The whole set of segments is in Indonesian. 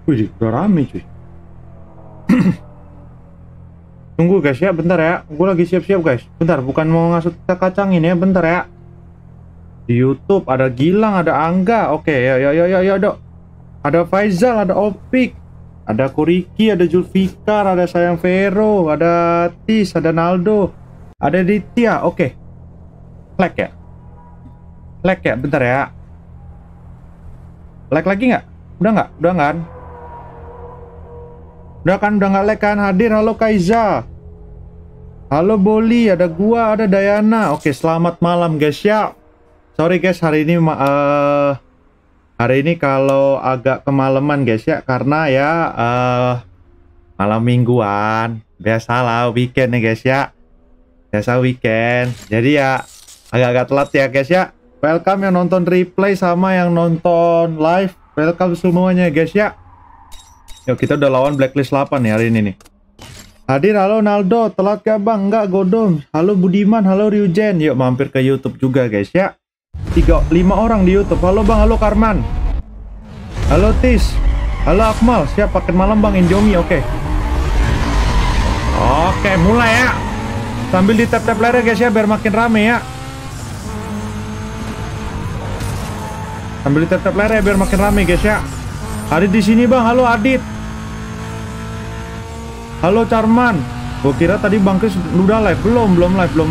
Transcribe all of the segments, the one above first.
Wih, udah rame cuy. Tunggu guys ya, bentar ya. Gue lagi siap-siap guys. Bentar, bukan mau ngasut kita kacangin ya, bentar ya. Di YouTube ada Gilang, ada Angga. Oke, ya, dok. Ada Faizal, ada Opik, ada Koriki, ada Julfikar, ada Sayang Vero, ada Tis, ada Naldo, ada Ditya. Oke. Lag ya? Lag ya, bentar ya. Lag lagi nggak? Udah nggak? Udah kan? Udah kan? Udah nggak lag kan? Hadir, halo Kaiza. Halo Boli, ada gua, ada Dayana. Oke, selamat malam guys ya. Sorry guys, hari ini kalau agak kemalaman guys ya, karena ya malam mingguan. Biasalah weekend nih guys ya. Biasa weekend. Jadi ya agak-agak telat ya guys ya. Welcome yang nonton replay sama yang nonton live. Welcome semuanya guys ya. Yuk kita udah lawan Blacklist 8 nih hari ini nih. Hadir, halo Naldo, telat gak bang? Enggak, Godom. Halo Budiman, halo Ryujen. Yuk mampir ke YouTube juga guys ya. 5 orang di YouTube. Halo bang, halo Karman. Halo Tis. Halo Akmal, siap paket malam bang Indomie, oke. Oke, mulai ya. Sambil di tap-tap layar guys ya, biar makin rame ya. Sambil di tap-tap layar ya, biar makin rame guys ya. Adit di sini bang, halo Adit. Halo Charman. Gue kira tadi Bang Kris udah live. Belum live. Belum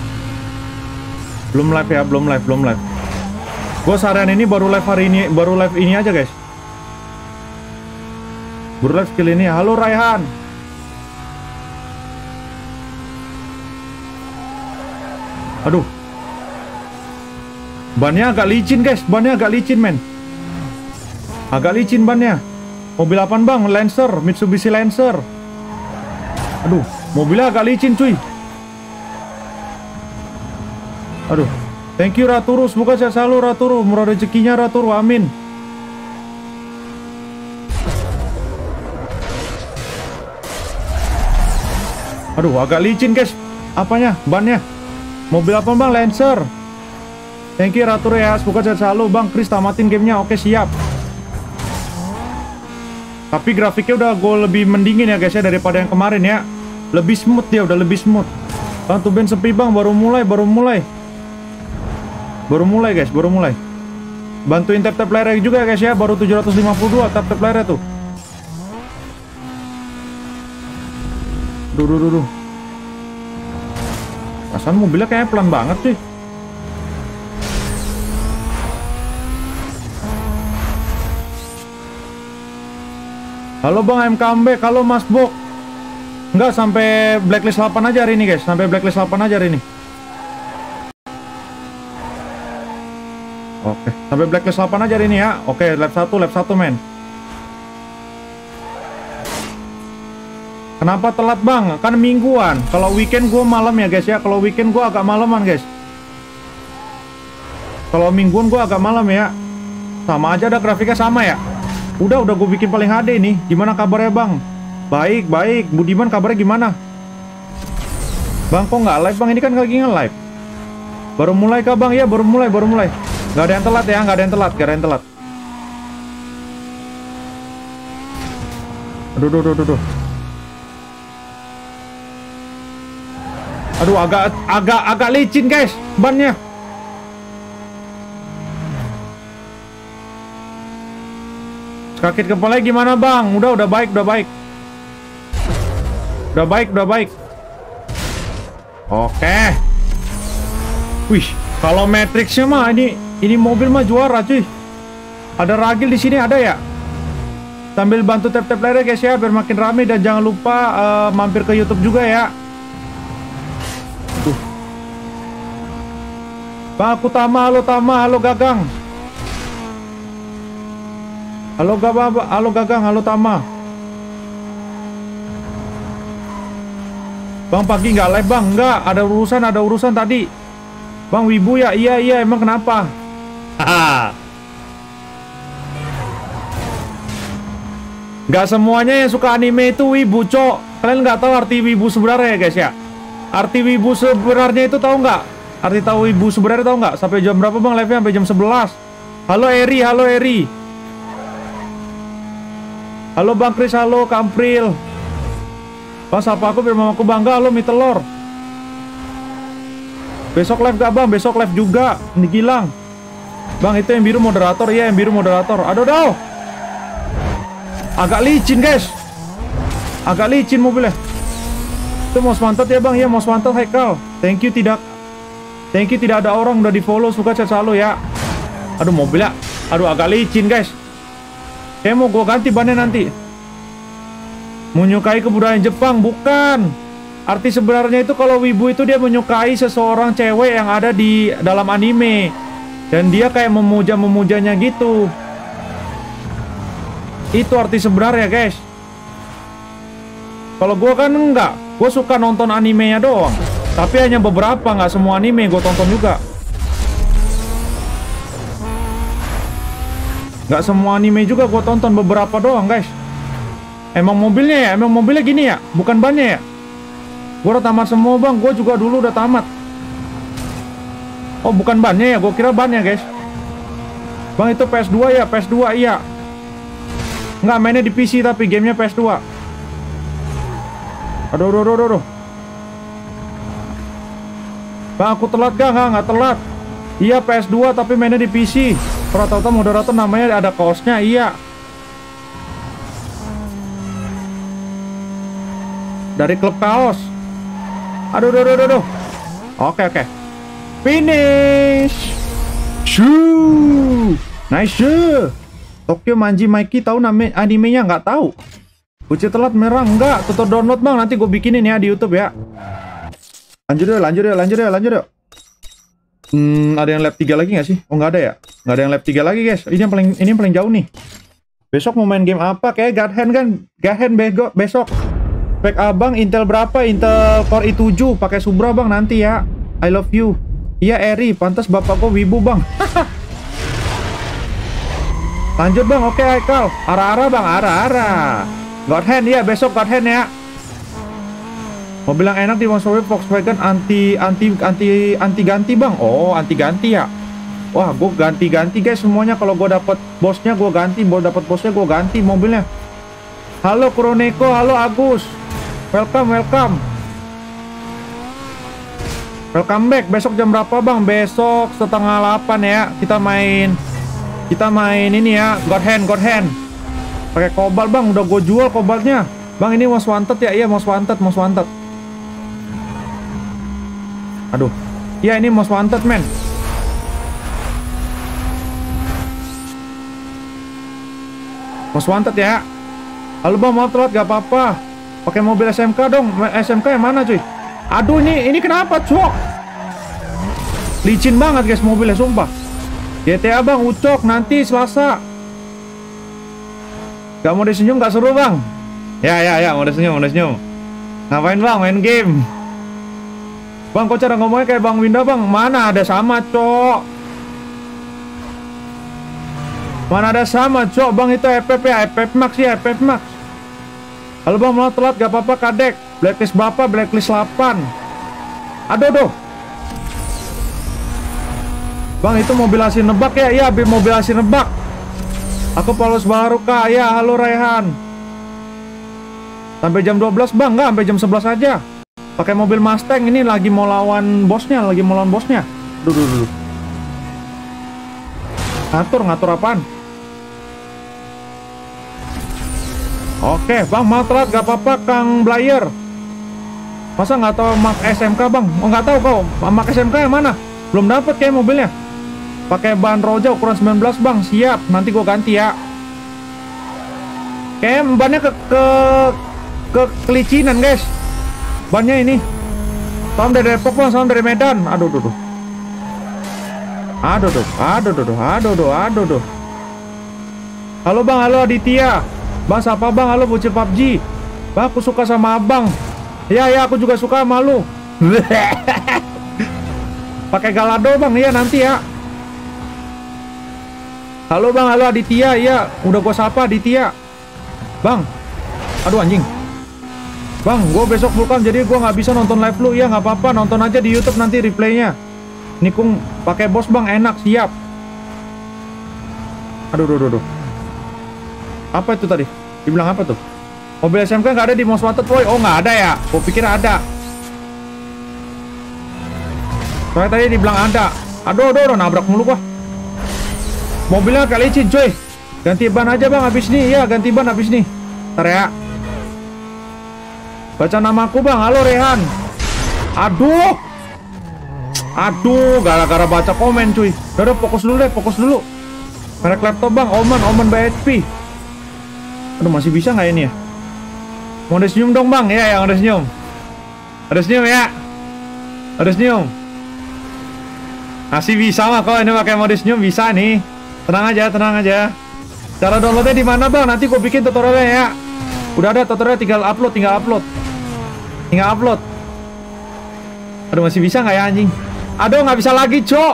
live ya, belum live. Gue seharian ini baru live hari ini, baru live ini aja guys. Baru live skill ini. Halo Raihan. Aduh. Bannya agak licin guys, bannya agak licin men. Agak licin bannya. Mobil apaan bang? Lancer, Mitsubishi Lancer. Aduh, mobilnya agak licin cuy. Aduh, thank you Raturu, semoga sehat selalu Raturu, murah rezekinya Raturu, amin. Aduh, agak licin guys. Apanya? Bannya. Mobil apa bang? Lancer. Thank you Raturu ya, semoga sehat selalu bang. Chris tamatin gamenya, oke siap. Tapi grafiknya udah gue lebih mendingin ya guys ya daripada yang kemarin ya. Lebih smooth dia, udah lebih smooth. Bang tuben sepi bang, baru mulai guys, baru mulai. Bantuin tap-tap layar juga guys ya, baru 752 tap-tap layar tuh. Duh. Perasaan mobilnya kayaknya pelan banget sih. Halo bang MKMB, halo Mas Bok. Enggak, sampai Blacklist 8 aja hari ini guys. Sampai Blacklist 8 aja hari ini. Oke, sampai Blacklist 8 aja hari ini ya. Oke, lap 1 men. Kenapa telat bang? Kan mingguan. Kalau weekend gue malam ya guys ya. Kalau weekend gue agak malaman guys. Kalau mingguan gue agak malam ya. Sama aja, ada grafiknya sama ya. Udah gue bikin paling HD nih. Gimana kabarnya bang? Baik. Budiman kabarnya gimana? Bang kok nggak live bang? Ini kan lagi nge-live. Baru mulai kah bang? Ya baru mulai. Nggak ada yang telat ya, nggak ada yang telat. Aduh. Aduh, agak licin guys bannya. Sakit kepala gimana bang? Udah baik. Udah baik. Oke. Wih, kalau Matrixnya mah ini mobil mah juara cuy. Ada ragil di sini ada ya. Sambil bantu tap-tap layar guys ya biar makin rame, dan jangan lupa mampir ke YouTube juga ya. Bang aku halo Gagang. Halo Gagang, halo Tama. Bang pagi nggak live bang? Nggak, ada urusan tadi. Bang Wibu ya? Iya, emang kenapa? Nggak semuanya yang suka anime itu wibu cok. Kalian nggak tahu arti wibu sebenarnya ya guys ya? Arti wibu sebenarnya itu tahu nggak? Arti tahu wibu sebenarnya tahu nggak? Sampai jam berapa bang live-nya? Sampai jam 11. Halo Eri. Halo Bang Kris, halo Kak April. Bang, sapa aku biar mamaku bangga. Halo mie telur. Besok live gak Bang? Besok live juga. Ini Gilang. Bang, itu yang biru moderator. Iya, yang biru moderator. Aduh. Agak licin guys. Agak licin mobilnya. Itu most wanted ya Bang? Iya, most wanted Haikal. Thank you tidak ada orang udah di follow. Suka chat selalu ya. Aduh mobilnya. Aduh agak licin guys. Kayak mau gue ganti bannya nanti. Menyukai kebudayaan Jepang. Bukan. Arti sebenarnya itu kalau wibu itu dia menyukai seseorang cewek yang ada di dalam anime. Dan dia kayak memuja-memujanya gitu. Itu arti sebenarnya guys. Kalau gue kan enggak. Gue suka nonton animenya doang. Tapi hanya beberapa, nggak semua anime gue tonton juga. Nggak semua anime juga gue tonton, beberapa doang guys. Emang mobilnya ya? Emang mobilnya gini ya? Bukan bannya ya? Gue udah tamat semua Bang. Gue juga dulu udah tamat. Oh bukan bannya ya? Gue kira bannya guys. Bang itu PS2 ya? PS2 iya. Nggak, mainnya di PC tapi gamenya PS2. Aduh. Bang aku telat gak? Nggak telat. Iya PS2 tapi mainnya di PC. Rata-rata moderator namanya ada kaosnya. Iya. Dari klub kaos. Aduh. Oke. Finish. Shoo. Nice. Tokyo Manji Mikey tahu nama animenya? Nggak tahu. Uci telat merah enggak. Tutor download Bang. Nanti gue bikinin ya di YouTube ya. Lanjut yuk. Ada yang lap 3 lagi nggak sih? Oh nggak ada ya? Nggak ada yang lap 3 lagi guys. Ini yang paling jauh nih. Besok mau main game apa? Kayak God Hand kan? God Hand besok. Spek abang Intel berapa? Intel Core i7 pakai Subra Bang nanti ya. I love you. Iya Eri, pantas bapak kok wibu Bang. Lanjut Bang, oke Haikal. Arah-arah Bang, arah-arah. God Hand ya, besok God Hand ya. Mobil yang enak di Volkswagen anti ganti Bang. Oh anti ganti ya. Wah gue ganti guys semuanya. Kalau gue dapet bosnya gue ganti, dapet bosnya gue ganti mobilnya. Halo Kuroneko, halo Agus. Welcome back. Besok jam berapa Bang? Besok setengah 8 ya. Kita main ini ya. God Hand. Pakai kobalt Bang. Udah gue jual kobaltnya. Bang ini most wanted ya. Iya most wanted. Aduh. Iya ini most wanted men. Most wanted ya. Halo Bang, maaf telat gak apa-apa. Pakai mobil SMK dong. SMK yang mana cuy? Aduh ini kenapa cok? Licin banget guys mobilnya sumpah. GTA Bang Ucok nanti Selasa. Gak mau disenyum gak seru Bang? Ya mau disenyum. Ngapain Bang? Main game. Bang kok cara ngomongnya kayak Bang Winda Bang? Mana ada sama cok. Bang itu FF ya. FF Max ya. FF Max. Halo Bang mau telat gak apa-apa Kadek. Blacklist berapa? Blacklist 8. Aduh. Bang itu mobil hasil nebak ya? Iya mobil hasil nebak. Aku polos baru Kak. Ya halo Raihan. Sampai jam 12 Bang? Enggak, sampai jam 11 aja. Pakai mobil Mustang ini lagi mau lawan bosnya. Duh. Ngatur apaan? Oke, Bang mau telat gak apa-apa Kang Blayer. Masa nggak tahu Mak SMK Bang? Oh nggak tahu kau. Mak SMK yang mana? Belum dapet kayak mobilnya. Pakai ban Roja ukuran 19 Bang. Siap, nanti gua ganti ya. Kayak bannya ke kelicinan guys. Bannya ini. Salam dari Depok Bang, salam dari Medan. Aduh. Halo Bang, halo Aditya. Bang, siapa Bang? Halo bocil PUBG. Bang, aku suka sama Abang. Ya, aku juga suka sama lu. Pakai Galado Bang, iya nanti ya. Halo Bang, halo Aditya. Iya, udah gua sapa Aditya. Bang. Aduh anjing. Bang, gue besok Vulkan jadi gue nggak bisa nonton live lu. Ya nggak apa-apa, nonton aja di YouTube nanti replaynya. Nikung pakai bos Bang, enak, siap. Aduh. Apa itu tadi? Dibilang apa tuh? Mobil SMK nggak ada di Most Wanted, boy. Oh, nggak ada ya? Gue pikir ada. Soalnya tadi dibilang ada. Aduh, nabrak mulu gua. Mobilnya kayak licin, coy. Ganti ban aja bang, habis nih. Iya, ganti ban habis nih. Ntar ya. Baca namaku bang. Halo Rehan. Aduh, gara-gara baca komen cuy. Udah fokus dulu deh, fokus dulu. Merek laptop bang, Oman by HP. Aduh, masih bisa nggak ini ya? Mau ada senyum dong bang, ya yang ada senyum. Ada senyum ya. Ada senyum. Masih bisa mah kalau ini pakai mode senyum bisa nih. Tenang aja. Cara downloadnya di mana bang? Nanti gue bikin tutorialnya ya. Udah ada tutorial, tinggal upload. Aduh, masih bisa nggak ya anjing? Aduh, nggak bisa lagi, cok.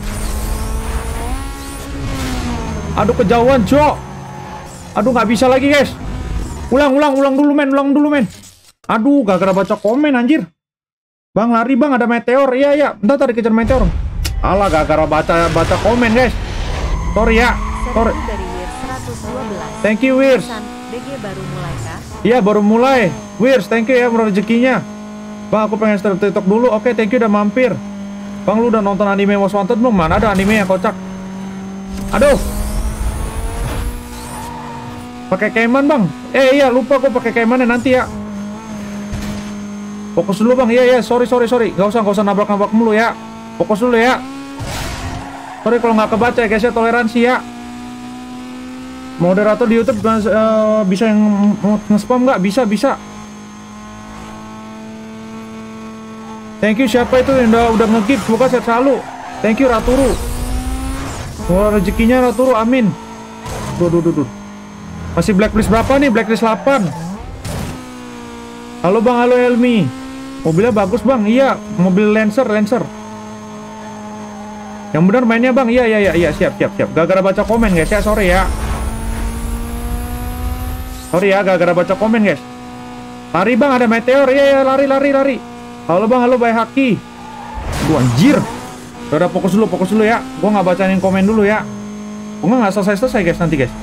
Aduh, kejauhan, cok. Aduh, nggak bisa lagi, guys. Ulang dulu, men. Aduh, gara-gara baca komen, anjir. Bang, lari, bang. Ada meteor. Iya. Bentar, tadi kejar meteor. Alah, gara-gara baca komen, guys. Sorry ya. Sorry. Thank you, Wirs. DG baru mulai kah? Iya, baru mulai. Wirs, thank you ya, rezekinya. Bang, aku pengen stream TikTok dulu. Oke, thank you udah mampir. Bang, lu udah nonton anime Most Wanted belum? Mana ada anime yang kocak? Aduh. Pakai Cayman, bang. Iya, lupa gue pakai Cayman nanti ya. Fokus dulu, bang. Iya, sorry. Gak usah nabrak-nabrak mulu ya. Fokus dulu ya. Sorry kalau nggak kebaca ya, guys ya, toleransi ya. Moderator di YouTube bisa yang nge-spam nggak? Bisa. Thank you, siapa itu yang udah nge-gift? Semoga sehat selalu. Thank you, Raturu. Semoga rezekinya Raturu, amin. Duh. Masih blacklist berapa nih? Blacklist 8. Halo bang, halo Elmi. Mobilnya bagus bang, iya. Mobil Lancer. Yang benar mainnya bang, iya, siap. Gara-gara baca komen guys ya, sorry ya. Gara-gara baca komen guys. Lari bang, ada meteor, iya, lari. Halo bang, halo Bay Haki. Aduh, anjir. Udah fokus dulu ya. Gua nggak bacain komen dulu ya. Gua nggak selesai guys nanti guys.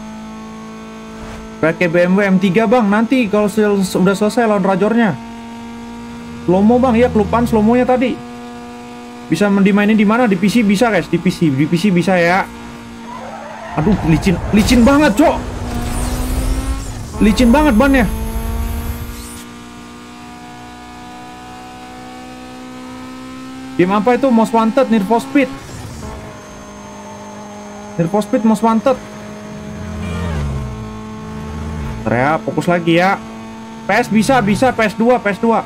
Pakai BMW M3 bang, nanti kalau udah selesai lawan rajornya. Slow-mo bang, iya kelupaan slow-mo-nya tadi. Bisa dimainin di mana? Di PC bisa guys, di PC bisa ya. Aduh, licin banget, cok. Licin banget bannya. Game apa itu? Most Wanted, Need for Speed, Most Wanted. Ya, fokus lagi ya. PS bisa, PS2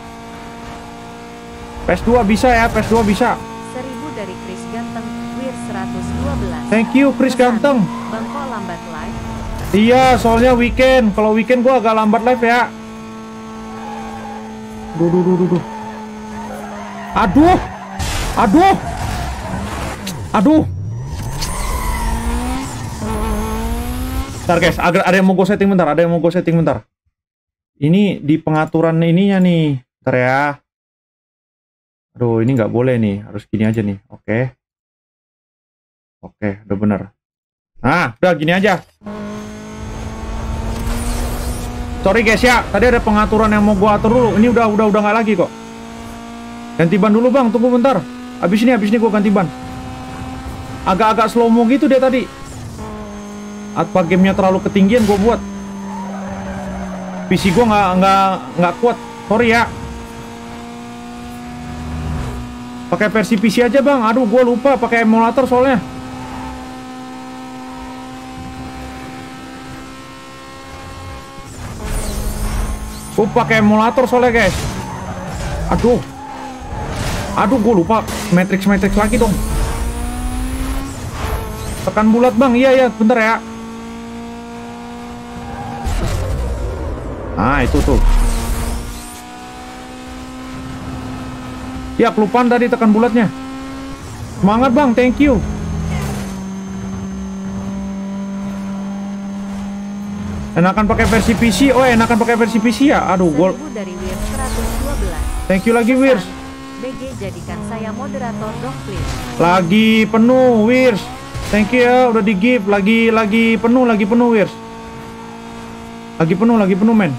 bisa ya, PS2 bisa. 1000 dari Chris Ganteng, Wir 112. Thank you Chris Ganteng. Bang, kok lambat live? Iya, soalnya weekend. Kalau weekend gua agak lambat live ya. Duh. Aduh. Bentar guys, ada yang mau gue setting bentar. Ini di pengaturan ininya nih. Bentar ya. Aduh, ini nggak boleh nih. Harus gini aja nih. Oke, udah bener. Nah, udah gini aja. Sorry guys ya, tadi ada pengaturan yang mau gue atur dulu. Ini udah nggak lagi kok. Ganti ban dulu bang, tunggu bentar. Abis ini gue ganti ban. Agak-agak slow-mo gitu dia tadi. Apa gamenya terlalu ketinggian gue buat. PC gue nggak kuat. Sorry ya. Pakai versi PC aja bang. Aduh, gue lupa pakai emulator soalnya. Gue pakai emulator soalnya guys. Aduh, gue lupa matrix lagi dong. Tekan bulat bang. Iya, bentar ya. Nah, itu tuh. Ya, kelupaan tadi tekan bulatnya. Semangat bang, thank you. Enakan pakai versi PC. Oh, enakan pakai versi PC ya. Aduh, gol. Dari Wir 112. Thank you lagi Wirs. BG jadikan saya moderator dong please. Lagi penuh Wirs. Thank you ya, udah di give. Lagi penuh Wirs. Lagi penuh, men.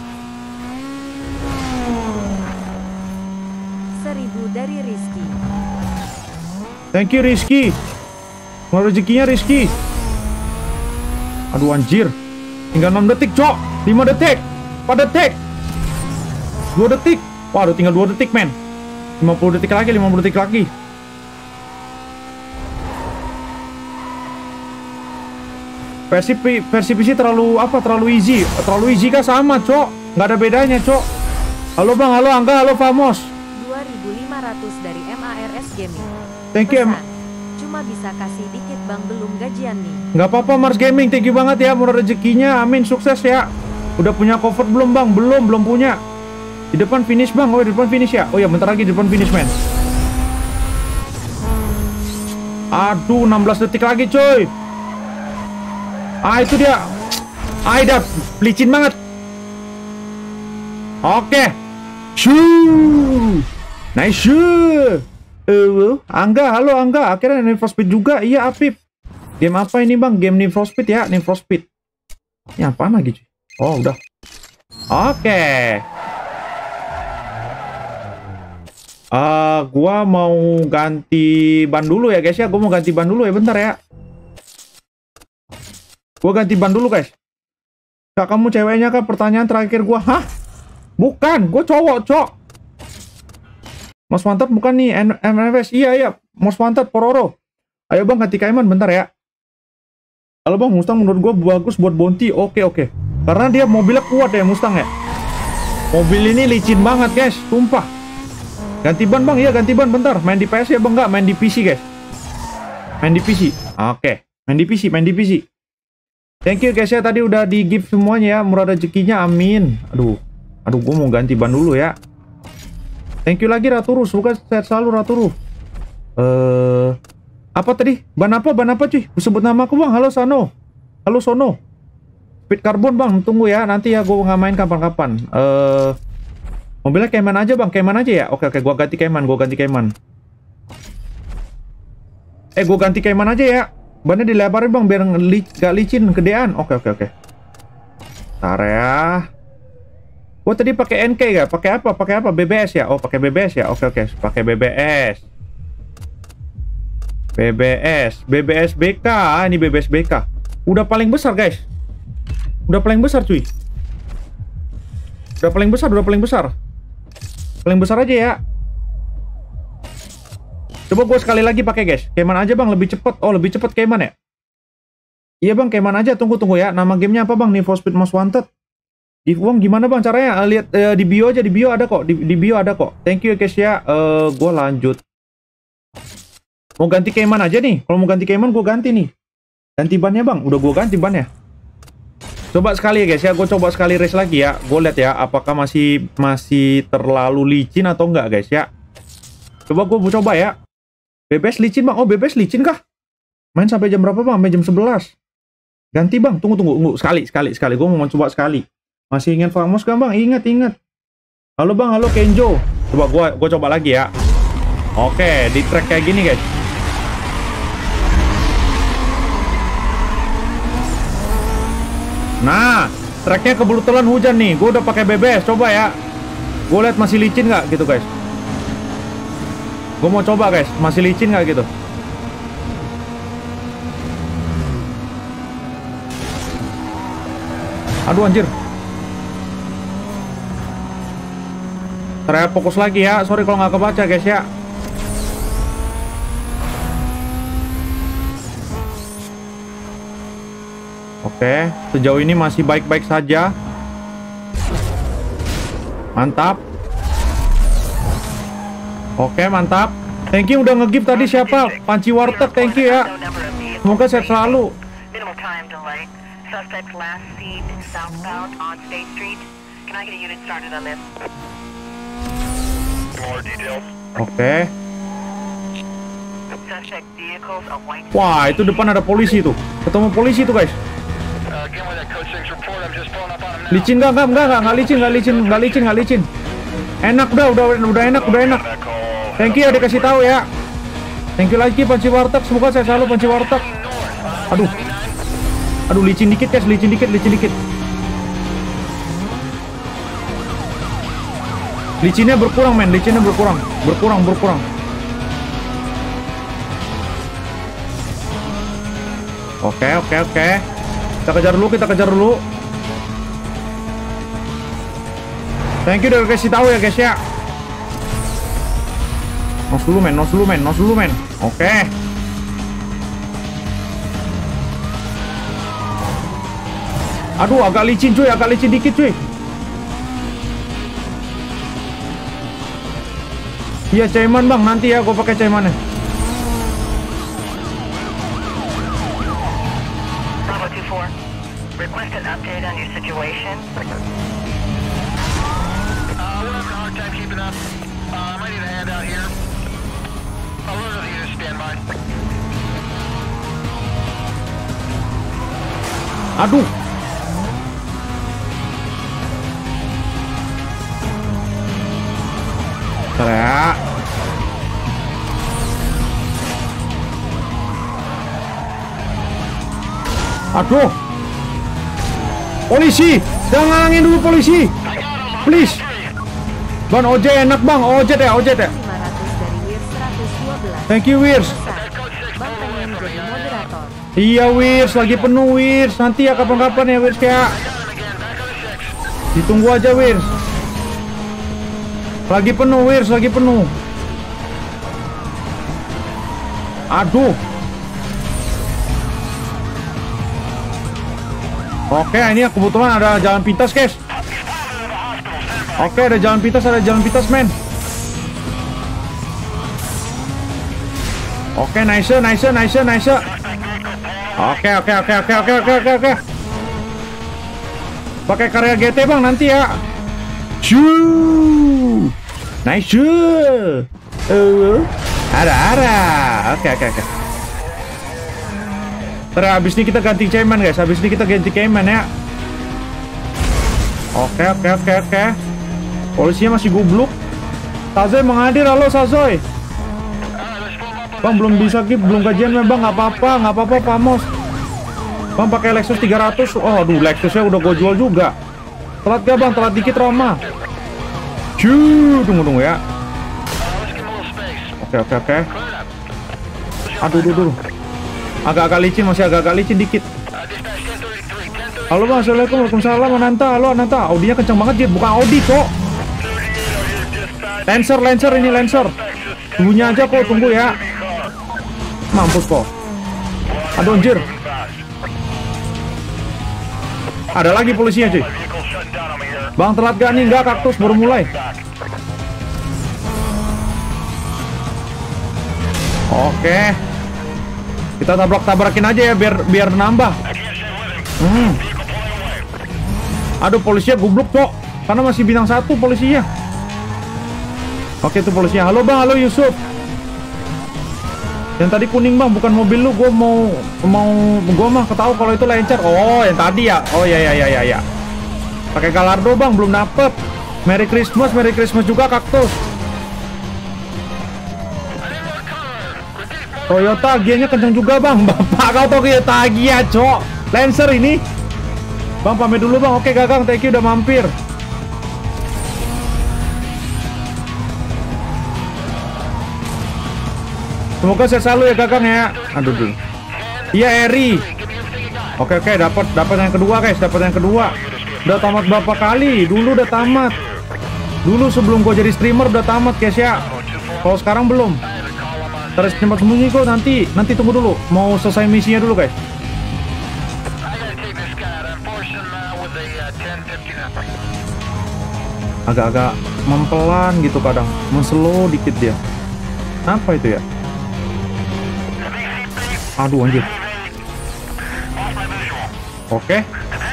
1000 dari Rizky. Thank you, Rizky. Mau rezekinya, Rizky. Aduh, anjir. Tinggal 6 detik, cok. 5 detik. 4 detik. 2 detik. Waduh, tinggal 2 detik, men. 50 detik lagi, 50 detik lagi. Versi PC terlalu easy. Terlalu easy kah? Sama, cok. Nggak ada bedanya, cok. Halo bang, halo Angga, halo Famos. 2500 dari MARS Gaming. Thank you, Pesan, cuma bisa kasih dikit bang, belum gajian nih. Nggak apa-apa, Mars Gaming. Thank you banget ya, murah rezekinya. Amin, sukses ya. Udah punya cover belum bang? Belum punya. Di depan finish bang. Oh, di depan finish ya. Oh ya, bentar lagi di depan finish, men. Aduh, 16 detik lagi, coy. Itu dia. Dah licin banget. Oke. Shoo. Nice. Angga, halo Angga. Akhirnya Need for Speed juga. Iya, Apip. Game apa ini, Bang? Game Need for Speed ya, Need for Speed. Ini apaan lagi, cuy? Oh, udah. Oke. Gua mau ganti ban dulu ya, guys ya. Gua mau ganti ban dulu ya, bentar ya. Gua ganti ban dulu, guys. Kak, kamu ceweknya kah? Pertanyaan terakhir gua. Hah? Bukan, gua cowok, cok. Most Wanted bukan nih, MFS. Iya, Most Wanted, Pororo. Ayo bang, ganti Cayman bentar ya. Halo bang, Mustang menurut gua bagus buat Bounty. Oke. Karena dia mobilnya kuat ya, Mustang ya. Mobil ini licin banget, guys. Sumpah. Ganti ban bang, iya ganti ban bentar. Main di PS ya bang, nggak main di PC, guys. Main di PC. Oke. Main di PC. Thank you guys ya, tadi udah di give semuanya ya, murah rezekinya, amin. Aduh, gue mau ganti ban dulu ya. Thank you lagi Raturu, semoga sehat selalu Raturu. Apa tadi? Ban apa cuy? Sebut nama aku bang, halo Sono. Speed Carbon bang, tunggu ya, nanti ya gue nggak main kapan-kapan. Mobilnya Cayman aja bang, Cayman aja ya. Oke, gue ganti Cayman. Gue ganti Cayman aja ya. Bannya dilebarin bang, biar gak licin, gedean. Oke. Ntar ya. Gue tadi pakai NK gak? Pakai apa? BBS ya? Oh, pakai BBS ya? Oke. Pakai BBS. BBS BK. Ini BBS BK. Udah paling besar, guys. Udah paling besar, cuy. Udah paling besar. Paling besar aja ya. Coba gue sekali lagi pakai, guys. Cayman aja bang, lebih cepet. Oh, lebih cepet Cayman ya? Iya bang, Cayman aja. Tunggu ya. Nama gamenya apa bang? Need for Speed Most Wanted. Give uang gimana bang caranya? Lihat di bio aja. Di bio ada kok. Di bio ada kok. Thank you guys ya. Gue lanjut. Mau ganti Cayman aja nih. Kalau mau ganti Cayman gue ganti nih. Ganti bannya bang. Udah gue ganti bannya. Coba sekali ya guys ya. Gue coba sekali race lagi ya. Gue lihat ya. Apakah masih terlalu licin atau enggak guys ya. Coba gue coba ya. BBS licin bang. Oh, BBS licin kah? Main sampai jam berapa bang? Sampai jam 11. Ganti bang. Tunggu. Sekali. Gue mau coba sekali. Masih ingat Famos kan bang? Ingat. Halo bang, halo Kenjo. Coba gue coba lagi ya. Oke, di track kayak gini guys. Nah, tracknya kebetulan hujan nih. Gue udah pakai BBS. Coba ya. Gue lihat masih licin nggak gitu guys. Gue mau coba guys, masih licin nggak gitu? Aduh anjir. Saya fokus lagi ya, sorry kalau nggak kebaca guys ya. Oke, sejauh ini masih baik-baik saja. Mantap. Oke, mantap. Thank you udah nge-give tadi siapa? Panci Warteg, thank you ya. Semoga sehat selalu. Oke. Wah, itu depan ada polisi tuh. Ketemu polisi tuh, guys. Licin nggak licin. Enak udah enak. Thank you ya dikasih tahu ya. Thank you lagi Panci Warteg, semoga saya selalu Panci Warteg. Aduh licin dikit guys, licin dikit. Licinnya berkurang, men. Licinnya berkurang. Berkurang. Oke. Kita kejar dulu. Thank you udah kasih tahu ya, guys ya. Nos dulu, men. Oke. Aduh, agak licin dikit, cuy. Iya, caiman, Bang. Nanti ya gue pakai caimannya. Bravo 24. Request an update on your situation. We're having a hard time keeping up. I might need a hand out here. Alert of you, stand by. Aduh. Bentar ya. Aduh. Polisi, jangan ngalangin dulu polisi. Please. Bang, ojek enak, Bang. Ojek ya. 500 dari Wirs 112. Thank you, Wirs. Bang pengen jadi moderator. Iya, Wirs, lagi penuh, Wirs. Nanti ya kapan-kapan ya, Wirs ya. Ditunggu aja, Wirs. Lagi penuh, Wirs, lagi penuh. Aduh. Oke, ini kebetulan ada jalan pintas, guys. Oke, ada jalan pintas, men. Oke, nice. Oke. Pakai karya GT, Bang, nanti ya. Shoo. Nice. Ada. Oke. Ntar habis ini kita ganti caiman, guys. Ya. Oke. Polisinya masih gubluk. Sazoy menghadir. Halo, Sazoy. Bang, belum bisa skip, belum kajian, Bang. Nggak apa-apa, Pamos. Bang, pakai Lexus 300. Oh, aduh, Lexusnya udah gue jual juga. Telat gak, Bang? Telat dikit, Roma. Tunggu ya. Oke. Aduh. Agak-agak licin, masih agak-agak licin dikit. Halo, Bang. Assalamualaikum. Waalaikumsalam, Ananta. Halo, Ananta. Audinya kencang banget, Jit. Bukan Audi, kok. Lancer ini, Lancer. Tunggunya aja, kok. Tunggu ya. Mampus, kok. Aduh, anjir. Ada lagi polisinya, cuy. Bang, telat gak nih? Enggak, kaktus baru mulai. Oke. Kita tabrak-tabrakin aja ya biar nambah. Aduh, polisinya gubluk, Cok. Karena masih bintang 1 polisinya. Oke, itu polisinya. Halo, Bang. Halo, Yusuf. Yang tadi kuning, Bang, bukan mobil lu. Gua mah ketahu kalau itu Lancer. Oh, yang tadi ya. Oh, ya. Pakai Gallardo, Bang, belum dapet. Merry Christmas juga, kaktus. Toyota Gia-nya kenceng juga, Bang. Bapak kau Toyota Gia, Cok. Lancer ini. Bang, pamit dulu, Bang. Oke, Gagang, thank you udah mampir. Semoga sehat selalu ya, Gagang ya. Aduh. Iya, Eri. Oke, dapat yang kedua, guys. Udah tamat berapa kali? Dulu udah tamat. Dulu sebelum gue jadi streamer udah tamat, guys ya. Kalau sekarang belum. Terus cepat sembunyi kok, nanti tunggu dulu. Mau selesai misinya dulu, guys. Agak-agak mempelan gitu kadang, slow dikit dia. Apa itu ya? Aduh, anjir. Oke.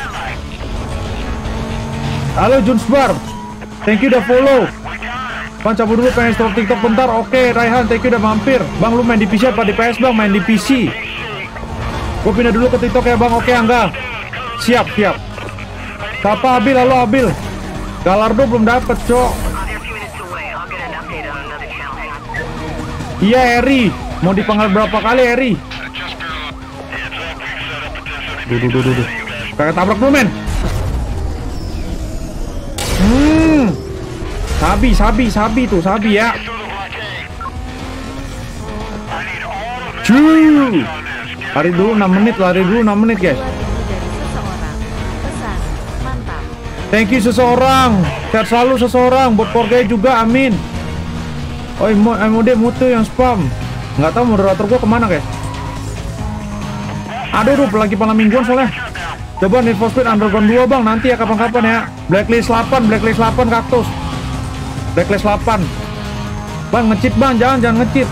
Halo Junsbar, thank you udah follow. Bang, cabut dulu, pengen stop TikTok bentar. Oke, Raihan, thank you udah mampir. Bang, lu main di PC apa di PS, Bang? Main di PC. Gue pindah dulu ke TikTok ya, Bang. Oke, Angga. Siap. Siapa Abil? Halo Abil. Gallardo belum dapet, Cok. Iya, Eri. Mau dipanggil berapa kali, Eri? Duh. Kayak tabrak dulu, men. Sabi tuh, sabi ya. Through the blockade. I need all of Cuy. Lari dulu 6 menit, guys. Dua tinggi dari seseorang. Pesan, mantap. Thank you seseorang. Sehat selalu seseorang. Buat keluarganya juga, amin. Oh, MOD mutu yang spam. Nggak tahu moderator gua kemana, guys. Aduh, lagi malam mingguan soalnya. Coba Need for Speed Underground 2 bang, nanti ya kapan-kapan ya. Blacklist 8 kaktus. Blacklist 8. Bang, nge-cheat bang, jangan nge-cheat.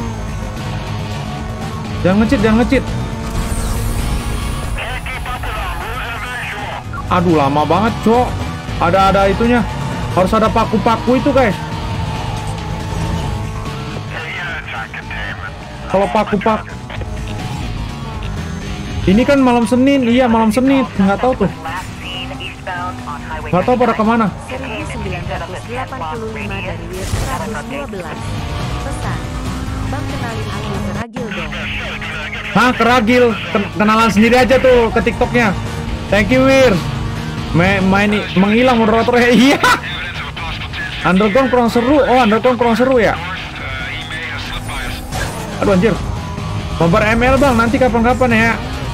Jangan nge-cheat. Aduh, lama banget, cok. Ada itunya. Harus ada paku-paku itu, guys. Kalau paku-paku. Ini kan malam Senin, iya malam Senin. Nggak tahu tuh. Nggak tahu pada kemana. 1985 dari Wir 112. Pesan, Bang kenalin aku ke Ragil dong. Hah, keragil. Kenalan sendiri aja tuh ke TikToknya. Thank you, Wir. Menghilang moderatornya. Iya. Underground kurang seru. Oh, Underground kurang seru ya. Aduh, anjir. Mabar ML bang, nanti kapan-kapan ya.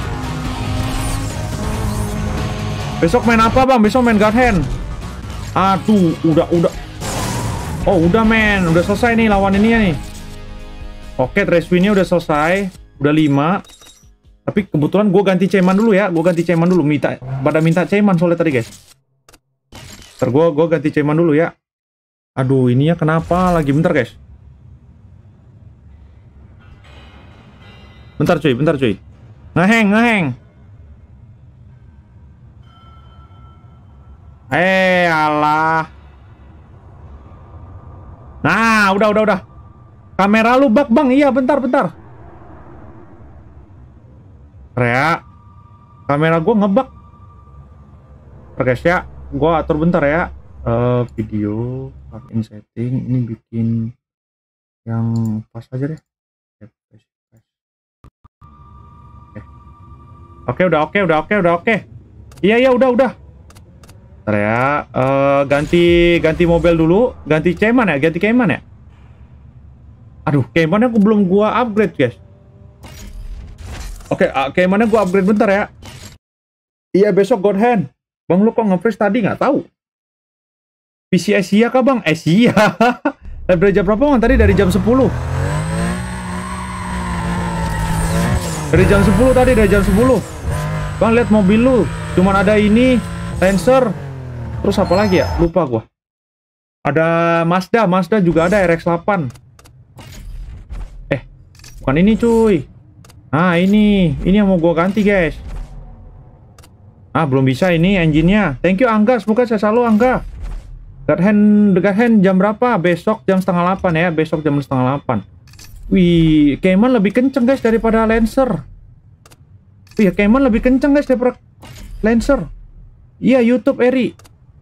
Besok main apa bang? Besok main God Hand. Aduh, udah. Oh, udah men. Udah selesai nih lawan ini ya nih. Oke, trace win-nya udah selesai. Udah 5. Tapi kebetulan gue ganti ceman dulu ya. Gue ganti ceman dulu. Pada minta ceman soalnya tadi guys. Ntar gue ganti ceman dulu ya. Aduh, ininya kenapa lagi? Bentar guys. Bentar cuy. Ngeheng. Alah. Nah, udah. Kamera lu bug bang. Iya, bentar. Rea. Kamera gua ngebug. Guys ya, gua atur bentar ya. Video, pakai setting, ini bikin yang pas aja deh. Oke, udah oke. Iya, udah. Bentar ya, ganti mobil dulu, ganti Cayman ya. Aduh, Caymannya belum gua upgrade guys. Oke, Caymannya gua upgrade bentar ya. Iya, besok God Hand. Bang, lu kok nge-freeze tadi nggak tahu? PC Asia kah bang? Asia. Dari jam berapa bang? Tadi dari jam 10. Dari jam 10. Bang, lihat mobil lu. Cuman ada ini, Lancer. Terus apa lagi ya? Lupa gua. Ada Mazda juga ada RX-8. Bukan ini cuy. Nah, ini yang mau gua ganti guys. Belum bisa ini engine-nya. Thank you Angga, semoga saya selalu Angga. God Hand jam berapa? Besok jam 7:30 ya. Besok jam 7:30. Wih, Cayman lebih kenceng guys daripada Lancer. Iya, Cayman lebih kenceng guys daripada Lancer. Iya, YouTube Eri.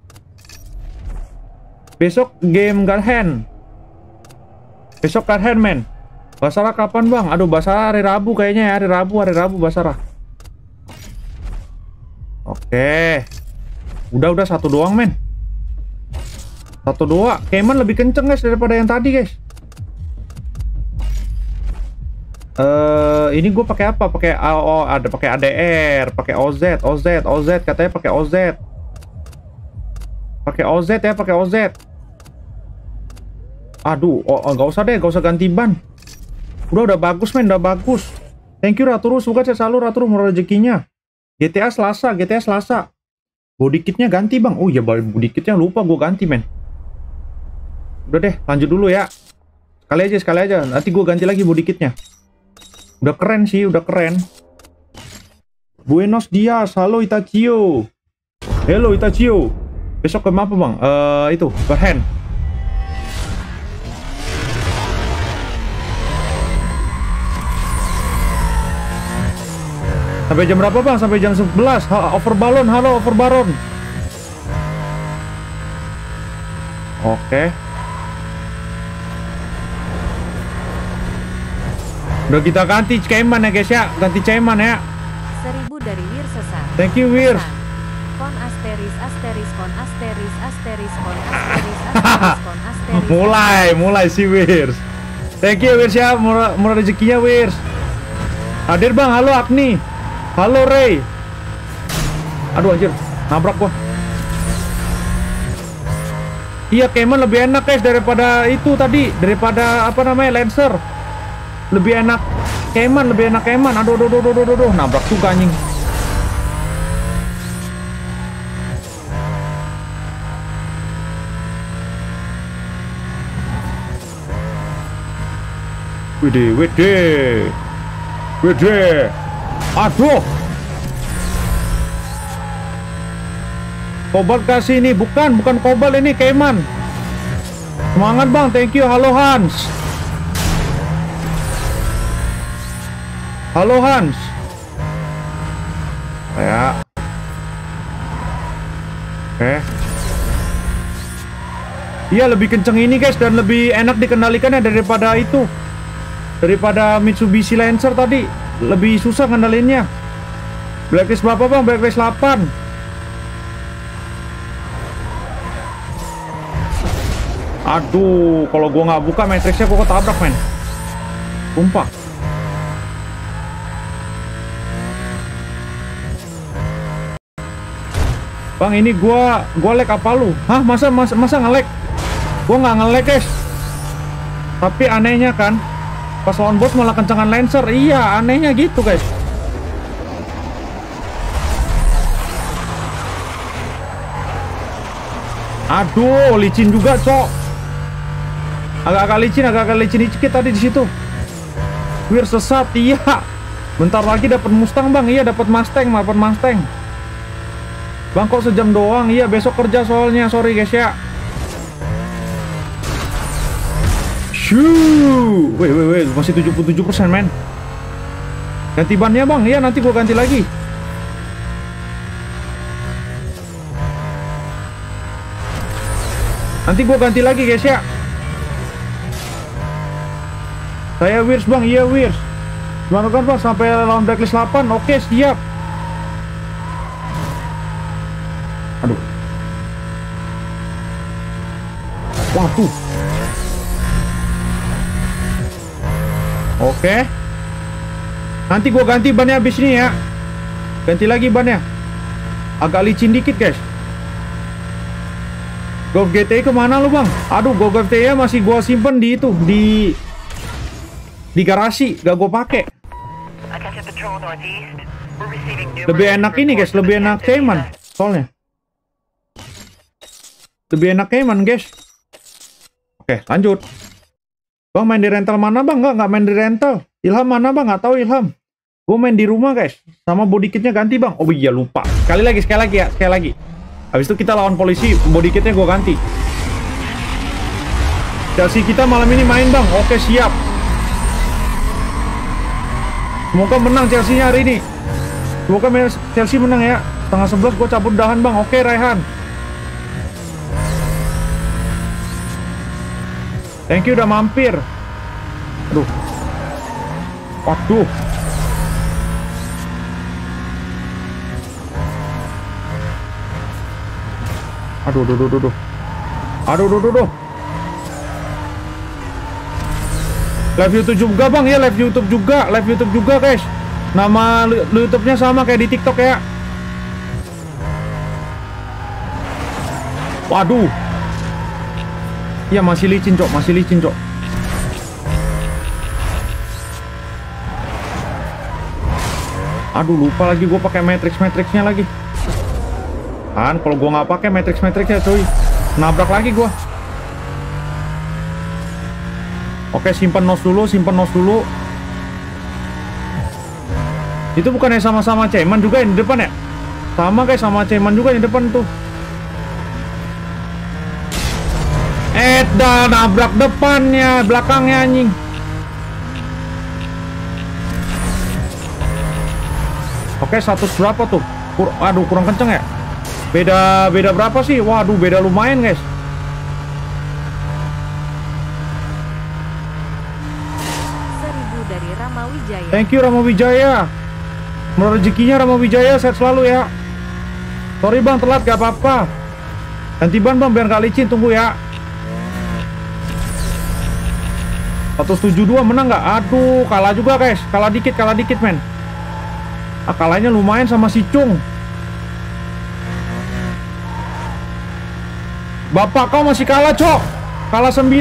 Besok game God Hand. Besok God Hand men. Basara kapan bang? Aduh, Basara hari Rabu kayaknya ya. Hari Rabu Basara. Oke. Udah satu doang men. Satu doang. Cayman lebih kenceng guys daripada yang tadi guys. Ini gue pakai apa? Pakai ada pakai ADR, pakai OZ katanya pakai OZ. Pakai OZ. Aduh, nggak usah ganti ban. Udah bagus men, udah bagus. Thank you Raturu, semoga saya selalu Raturu murah rezekinya. GTA Selasa. Body kitnya ganti bang. Oh iya, body kitnya lupa gue ganti men. Udah deh, lanjut dulu ya. Sekali aja. Nanti gue ganti lagi body kitnya. Udah keren sih, udah keren. Buenos dias, halo Itachio. Hello Itachio. Besok ke apa bang? Itu, Berhen. Sampai jam berapa bang? Sampai jam 11. Overbalon, halo Overbaron. Oke. Udah kita ganti Cayman ya guys ya. Ganti Cayman ya. 1000 dari Wir Sesar. Thank you Wir. Kon asteris asteris kon asteris asteris kon asteris asteris kon asteris. Mulai si Wirs. Thank you Wirs ya, murah rezekinya Wirs. Hadir bang, halo Agni. Halo Ray. Aduh anjir, nabrak gua. Iya, Cayman lebih enak guys daripada itu tadi, daripada apa namanya Lancer. Lebih enak Cayman, Aduh, nabrak juga anjing. Wede. Aduh. Kobalt kasih ini, bukan Kobalt ini, Cayman. Semangat bang, thank you. Halo Hans. Ya. Oke. Iya, lebih kenceng ini guys, dan lebih enak dikendalikannya daripada itu. Daripada Mitsubishi Lancer tadi. Lebih susah ngendalinnya. Blacklist berapa bang? Blacklist 8. Aduh, kalau gua nggak buka matriksnya gua ketabrak men. Sumpah. Bang, ini gua lag apa lu? Hah, masa nge-lag? Gua nggak nge-lag guys. Tapi anehnya kan, pas lawan bos malah kencengan Lancer. Iya, anehnya gitu guys. Aduh, licin juga cok. Agak-agak licin dikit tadi di situ. Wir sesat, iya. Bentar lagi dapat Mustang bang, iya dapat Mustang. Bang kok sejam doang, iya besok kerja soalnya, sorry guys ya. Shoo, wait, masih 77% men. Ganti bannya bang, iya nanti gua ganti lagi. Nanti gua ganti lagi guys ya. Saya Wirs bang, iya Wirs. Gimana kan bang, sampai lawan Blacklist 8, oke siap. Aduh. Waduh. Oke. Nanti gua ganti bannya habis ini ya. Ganti lagi bannya. Agak licin dikit guys. Golf GTI kemana lu bang? Aduh, Golf GTI masih gua simpen di itu, di garasi, gak gue pakai. Lebih enak ini guys, lebih enak Cayman soalnya. Lebih enak Cayman guys. Oke, lanjut. Bang main di rental mana bang? Nggak main di rental. Ilham mana bang? Nggak tahu Ilham. Gue main di rumah guys. Sama body kitnya ganti bang. Oh iya lupa. Sekali lagi ya, sekali lagi. Habis itu kita lawan polisi, body kitnya gue ganti. Chelsea kita malam ini main bang. Oke siap. Semoga menang Chelsea-nya hari ini. Semoga Chelsea menang ya. Tengah 11 gue cabut dahan bang. Oke Raihan. Thank you udah mampir. Aduh. Waduh. Aduh. Live YouTube juga bang, ya live YouTube juga guys. Nama YouTube-nya sama kayak di TikTok ya. Waduh. Iya masih licin cok. Aduh lupa lagi gue pakai matrixnya lagi. Kan kalau gue nggak pakai matrixnya cuy, nabrak lagi gue. Oke, simpen nos dulu. Itu bukannya sama-sama Cayman juga yang di depan ya? Sama guys, sama Cayman juga yang di depan tuh. Dah nabrak depannya, belakangnya anjing. Oke, 100 berapa tuh? Aduh, kurang kenceng ya? Beda berapa sih? Waduh, beda lumayan guys. Wijaya. Thank you Rama Wijaya. Menurut rezekinya Rama Wijaya sehat selalu ya. Sorry bang, telat gak apa-apa. Ganti ban bang, biar gak licin, tunggu ya. 172 menang nggak? Aduh, kalah juga guys. Kalah dikit men. Kalahnya lumayan sama si Cung. Bapak kau masih kalah, Cok. Kalah 9.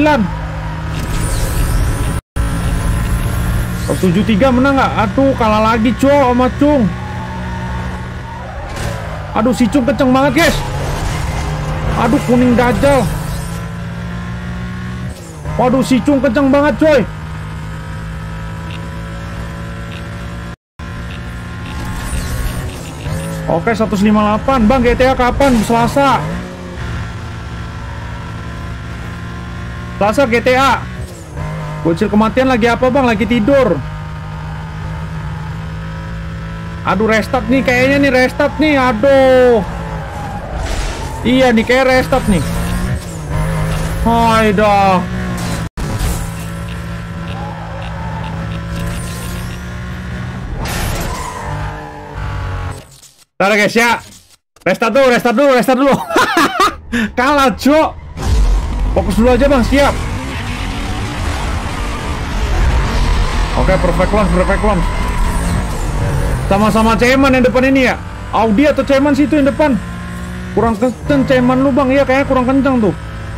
173 menang nggak? Aduh, kalah lagi, Cok, sama Cung. Aduh, si Cung kenceng banget, guys. Aduh, kuning dajal. Waduh, si Cung kenceng banget, coy. Oke, 158. Bang, GTA kapan? Selasa. Selasa GTA. Bocil kematian lagi apa, bang? Lagi tidur. Aduh, restart nih. Kayaknya nih restart nih. Aduh. Iya nih, kayak restart nih. Hai dah. Ntar guys ya. Restart dulu. Kalah, Cok. Fokus dulu aja bang, siap. Oke, perfect launch. Sama-sama Ceman yang depan ini ya. Audi atau Ceman sih itu yang depan. Kurang kenceng Ceman lu bang, iya kayaknya kurang kenceng tuh.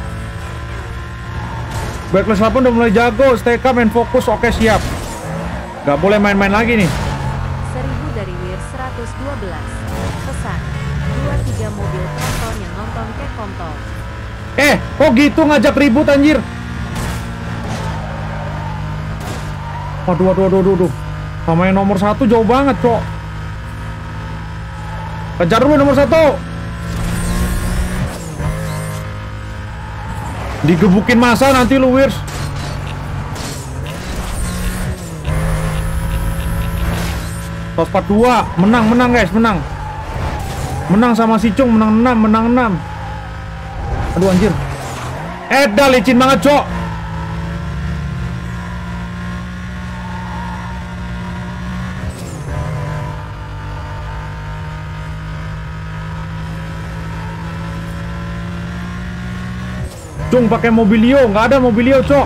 Backlash 8 udah mulai jago, stay calm and fokus, oke siap. Gak boleh main-main lagi nih. 1000 dari Wir 112. Pesan 23 mobil tronton yang nonton ke kontol. Kok gitu ngajak ribut anjir. Waduh. Sama yang nomor 1 jauh banget, Cok. Kejar dulu nomor 1. Digebukin masa nanti lu, Wirs. Tos 42, menang guys, menang. Menang sama si Cung, menang 6. Aduh anjir. Dah licin banget, Cok. Cung pakai mobilio, nggak ada mobilio, Cok.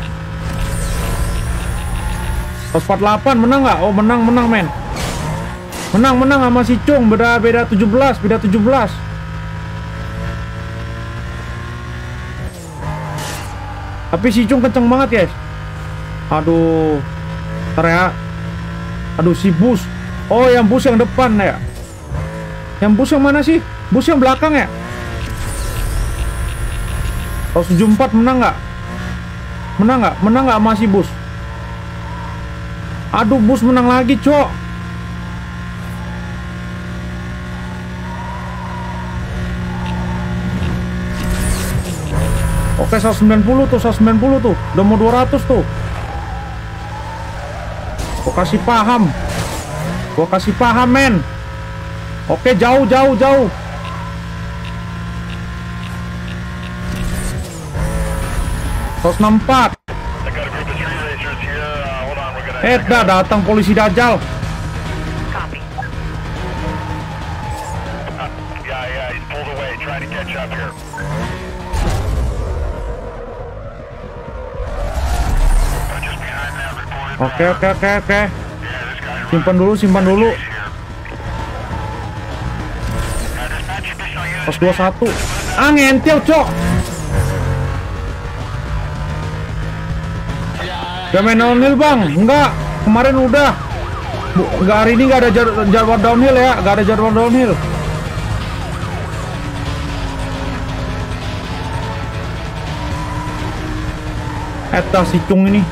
148 menang nggak? Oh, menang men. Menang sama si Cung, beda 17. Tapi si Cung kenceng banget, guys. Aduh. Ntar ya. Aduh, si bus. Oh, yang bus yang depan ya. Yang bus yang mana sih? Bus yang belakang ya? 174 menang nggak? Menang nggak masih bus? Aduh, bus menang lagi, Cok. Oke, 190 tuh. Udah mau 200 tuh. Gua kasih paham, men. Oke, jauh. 164. Datang polisi dajal. Copy. Yeah, he's pulled away, trying to catch up here. Just behind that reported. Oke. Yeah, this guy. Simpan dulu. Pos 21. Ngentil, Cok. Gak main downhill, bang? Enggak. Kemarin udah. Enggak, hari ini gak ada jadwal downhill ya. Gak ada jadwal downhill. Si Cung ini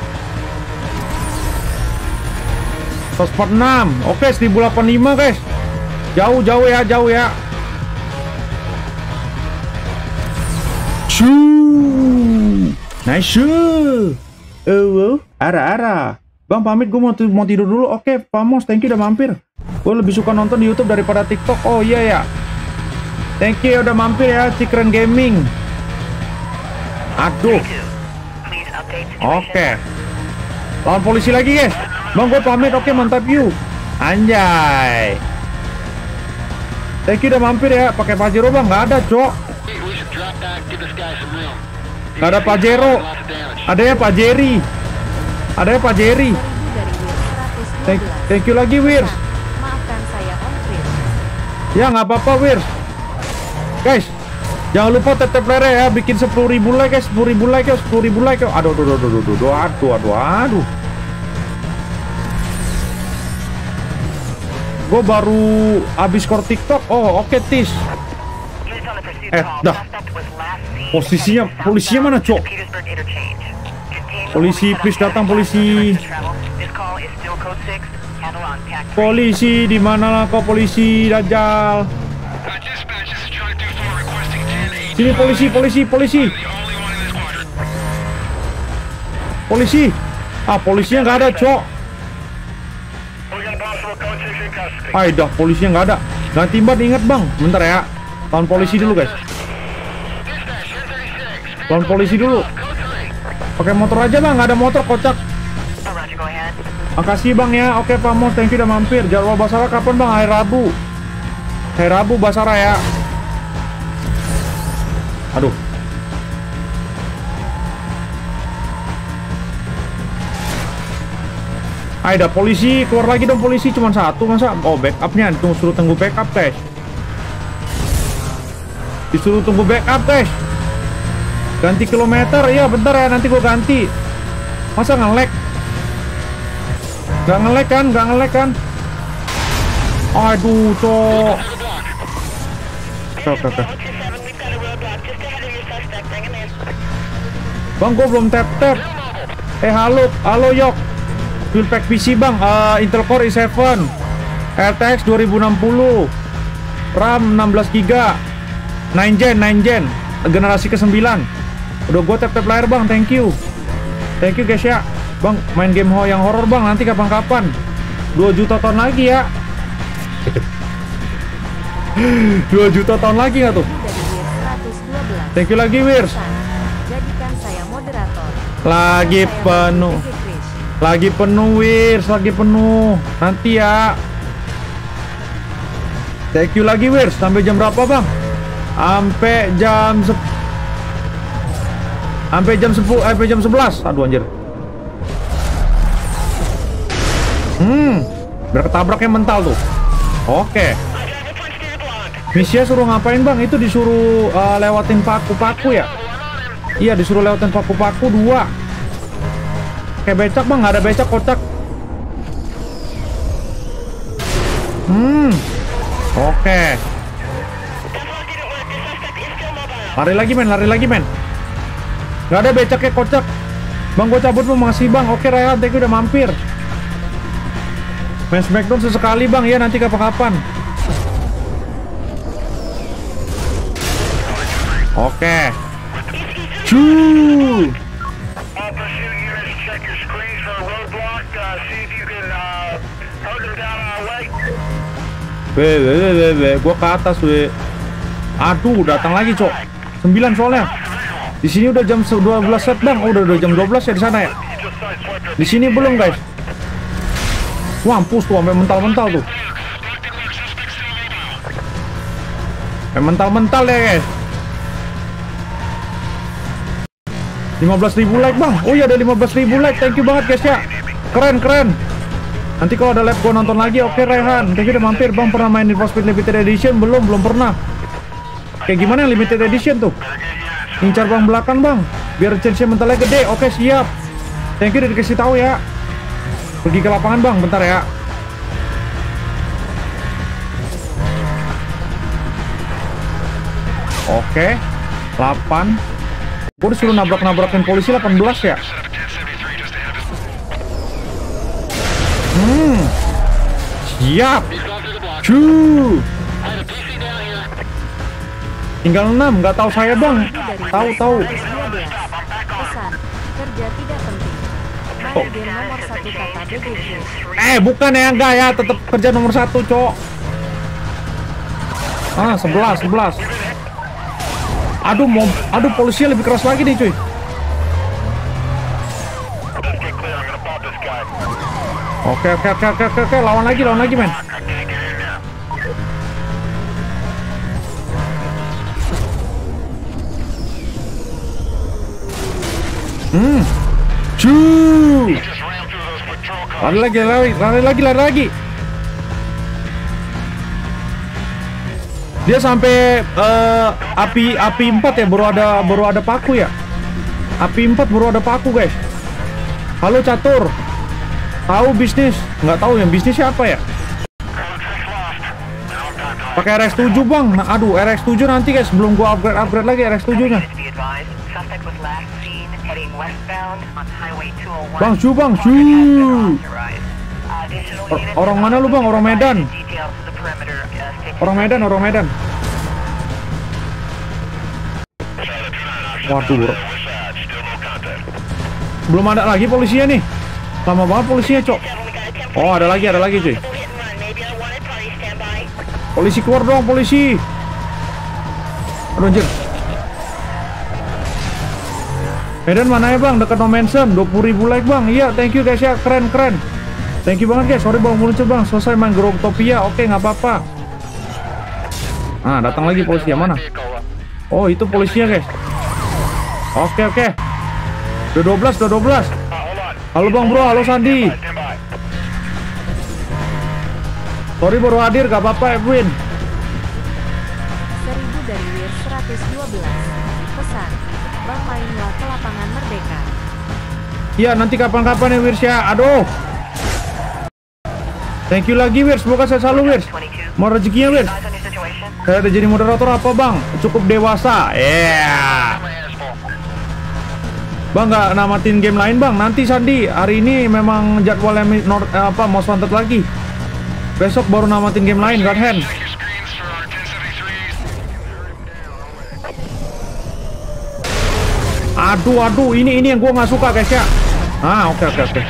146. Oke, 1085 guys. Jauh ya. Nice. Ara. Bang pamit, gue mau tidur dulu. Oke, Pamos, thank you udah mampir. Gue lebih suka nonton di YouTube daripada TikTok. Oh iya ya. Thank you udah mampir ya, Cikren Gaming. Aduh. Oke. Lawan polisi lagi, guys. Bang, gue pamit. Oke, mantap you. Anjay. Thank you udah mampir ya. Pakai Pajero bang, nggak ada cok. We should drop back, give this guy some room. Nggak ada Pajero. Lots of damage. Adanya Pak Jerry. Adanya Pak Jerry. 2000 dari Wir 112. Thank you lagi Wirs. Maafkan saya Om Chris. Ya nggak apa-apa Wirs. Guys, jangan lupa tap layar ya. Bikin 10.000 like guys. 10.000 like ya. 10.000 like ya. Aduh. Gue baru habis skor TikTok. Oh oke Tis. Units on the pursuit Eh, call. dah. Suspect was last seen Polisinya mana cok? Petersburg interchange. Contain Polisi, the please datang, polisi. This call is still code 6. Handle on tact. Polisi di mana lah kau polisi Dajjal? Dispatch, this is Charlie 24 requesting 10-8. Sini polisi. The only one in this quadrant. Polisi. Ah polisinya nggak ada cok. We got a possible code 6 in custody. Ah dah polisinya nggak ada. Ganti ban ingat bang. Bentar ya. Lawan polisi dulu guys. Dispatch, 1036. Lawan polisi dulu. Code 3. Pakai motor aja bang. Nggak ada motor kocak. Roger, go ahead. Makasih bang ya. Oke Pak Mos, thank you udah mampir. Jadwal Basara kapan bang? Hari Rabu. Hari Rabu Basara ya. Aduh. Aida polisi keluar lagi dong polisi cuma satu masa. Oh backupnya suruh tunggu backup guys. Disuruh tunggu backup guys. Ganti kilometer ya bentar ya nanti gua ganti. Masa nge-lag? Gak nge-lag kan? Aduh, cok. Oke. Bang, gua belum tap. Halo Yok. Fuel pack PC bang, Intel Core i7, RTX 2060, RAM 16GB, 9 gen, generasi ke-9. Udah gua tap layar bang, thank you guys ya. Bang, main game yang horor bang, nanti kapan-kapan. 2 juta tahun lagi ya. 2 juta tahun lagi nggak tuh? Dari Wir 112. Thank you lagi Wirs. Pesan, jadikan saya moderator. Lagi Saya penuh. Bang Chris. Lagi penuh Wirs, lagi penuh. Nanti ya. Thank you lagi Wirs. Sampai jam berapa bang? Sampai jam 11. Aduh anjir. Biar ketabraknya mental tuh. Oke. Misinya suruh ngapain bang? Itu disuruh lewatin paku-paku ya? Iya disuruh lewatin paku-paku 2. Kayak becak bang, nggak ada becak kocak. Oke. Lari lagi men. Nggak ada becaknya kocak. Bang gue cabut lu, makasih bang. Oke Rayhan, thank you udah mampir. Main Smackdown sesekali bang, ya nanti kapan-kapan. Oke. Cuuu. Pursuit units, check your screens for a roadblock. See if you can hug them down our way. Gua ke atas we. Aduh, datang lagi cok. 9 soalnya. Di sini udah jam 12 set bang. Oh, udah jam 12 ya di sana ya. Di sini belum guys. Mampus tuh sampai mental-mental tuh. Mental-mental ya guys. 15.000 like bang. Oh iya ada 15.000 like. Thank you banget guys ya. Keren. Nanti kalau ada live gua nonton lagi. Oke Rayhan, thank you udah mampir bang. Pernah main Need for Speed Limited Edition? Belum pernah. Kayak gimana yang Limited Edition tuh? Incar bang belakang bang, biar chance mentalnya gede. Oke siap. Thank you udah dikasih tahu ya. Pergi ke lapangan bang, bentar ya. Oke, 8. Gue disuruh nabrak-nabrakin polisi 18 ya. Siap. Cuuu. Tinggal 6, nggak tahu saya bang. Tahu. Pesan, kerja tidak penting. Main game nomor 1 kata BBG. Bukan ya, enggak ya, tetap kerja nomor 1 cok. 11. Aduh polisinya lebih keras lagi nih cuy. Oke, lawan lagi men. Cuuu. Just ran through those patrol cars. Lari lagi. Dia sampai api 4 ya, baru ada paku ya. Api 4 baru ada paku, guys. Halo Catur. Tahu bisnis? Nggak tahu yang bisnis siapa ya? Pakai RX7 bang. Nah, aduh RX7 nanti guys, sebelum gua upgrade lagi RX7-nya. Bang, bang, orang mana lu bang? Orang Medan. Orang Medan. Waduh, belum ada lagi polisinya nih. Lama banget polisinya, cok. Oh, ada lagi cuy. Polisi keluar dong, polisi. Aduh, anjir. Medan mana ya bang? Dekat No Mansion. 20.000 like bang. Iya, thank you guys ya. Keren. Thank you banget guys. Sorry bang, muncul bang. Selesai main Growtopia. Oke, nggak apa-apa. Nah, datang lagi polisi yang mana? Oh, itu polisinya guys. Oke. Udah 12. Halo bang bro, halo Sandi. Sorry baru hadir, gak apa-apa Edwin. 1000 dari Wir 112. Pesan, Bang mainlah ke lapangan Merdeka. Iya, nanti kapan-kapan ya Wirs ya. Aduh. Thank you lagi Wirs, semoga saya selalu Wirs. Mau rezekinya Wirs. Saya udah jadi moderator apa bang? Cukup dewasa. Yeah. Bang nggak namatin game lain bang? Nanti Sandi, hari ini memang jadwalnya Most Wanted lagi. Besok baru namatin game lain, God Hand. Aduh, ini yang gua nggak suka guys ya. Oke.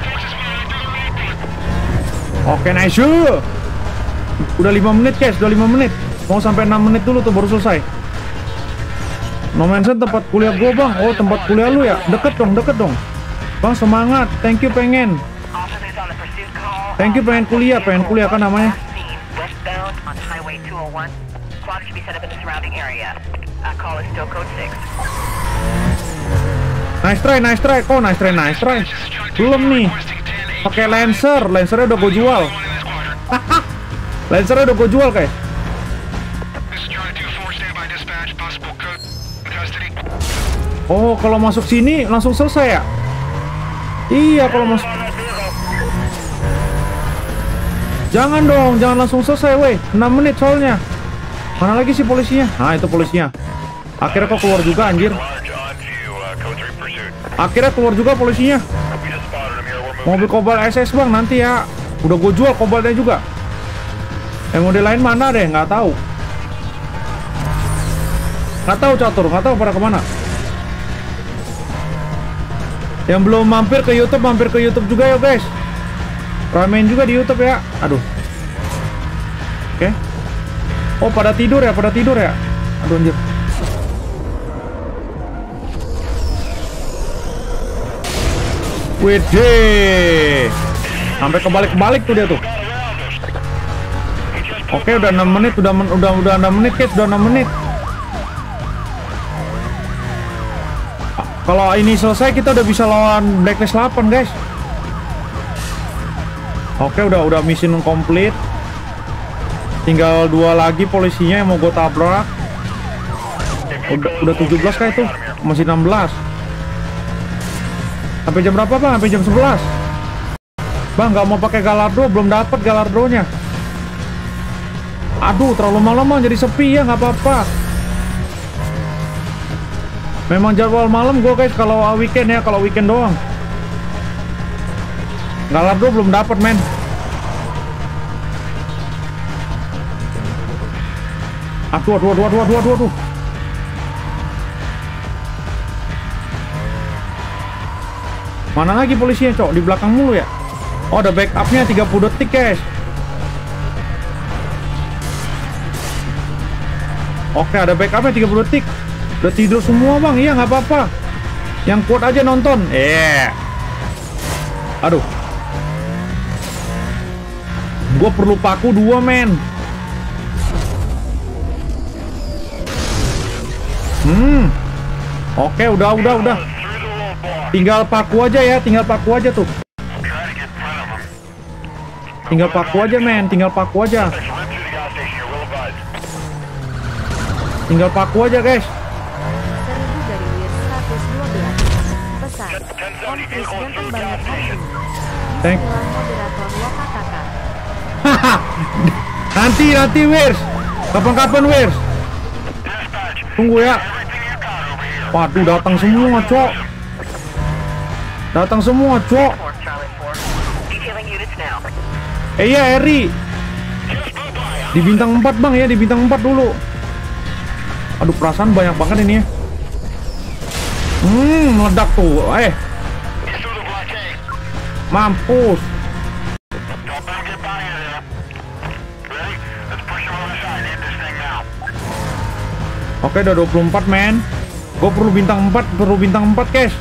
Oke, nice. Udah 5 menit guys, udah 5 menit. Mau sampai 6 menit dulu tuh baru selesai. No Mansion tempat kuliah gua bang. Oh, tempat kuliah lu ya? Deket dong. Bang semangat, thank you pengen kuliah kan namanya. Nice try. Oh, nice try. Belum nih. Pakai Lancernya udah gue jual. Lancernya udah gue jual guys. Oh, kalau masuk sini langsung selesai ya? Iya, kalau masuk. Jangan dong, jangan langsung selesai, weh. 6 menit soalnya. Mana lagi sih polisinya? Nah, itu polisinya. Akhirnya kok keluar juga, anjir. Akhirnya keluar juga polisinya. Mobil Cobalt SS bang, nanti ya. Udah gue jual Cobaltnya juga. Yang model lain mana deh, nggak tahu. Nggak tahu Catur, nggak tahu pada kemana. Yang belum mampir ke YouTube juga ya guys. Ramen juga di YouTube ya. Aduh. Oke. Oh, pada tidur ya. Aduh anjir. Wede. Sampai kebalik tuh dia tuh. Oke, udah 6 menit, udah 6 menit guys, udah 6 menit. Kalau ini selesai kita udah bisa lawan Blacklist 8 guys. Oke, udah mission complete. Tinggal 2 lagi polisinya yang mau gue tabrak. Udah 17 kayak tuh. Masih 16. Sampai jam berapa bang? Sampai jam 11. Bang nggak mau pakai Galardo, belum dapat Galardonya. Aduh, terlalu malam bang, jadi sepi ya, nggak apa-apa. Memang jadwal malam gue guys kalau weekend ya, kalau weekend doang. Galardo belum dapat men. Aduh. Mana lagi polisinya cok? Di belakang mulu ya? Oh, ada backupnya 30 detik guys. Oke, ada backupnya 30 detik. Udah tidur semua bang, iya nggak apa-apa. Yang kuat aja nonton. Aduh. Gue perlu paku 2 men. Oke, udah. Tinggal paku aja ya, tinggal paku aja tuh. Try to get in front of them. Tinggal paku aja men, tinggal paku aja. Let's run through the gas station. We'll advise. Tinggal paku aja guys. 1000 dari Wir 112. Pesan. Om Chris ganteng banget hari ini. Thank- Bismillah moderator Wakataka. Haha. Nanti Wirs. Kapan-kapan Wirs. Dispatch. Tunggu ya. Everything you got over here. Waduh, datang semua, Cok. Datang semua, Cok. 4 Charlie 4. Detailing units now. Iya, Eri. Di bintang 4, Bang ya, di bintang 4 dulu. Aduh, perasaan banyak banget ini ya. Meledak tuh. He's through the blockade. Mampus. Don't let him get by you there. Ready? Let's push him on the side. End this thing now. Oke, udah 24, men. Gue perlu bintang 4, guys.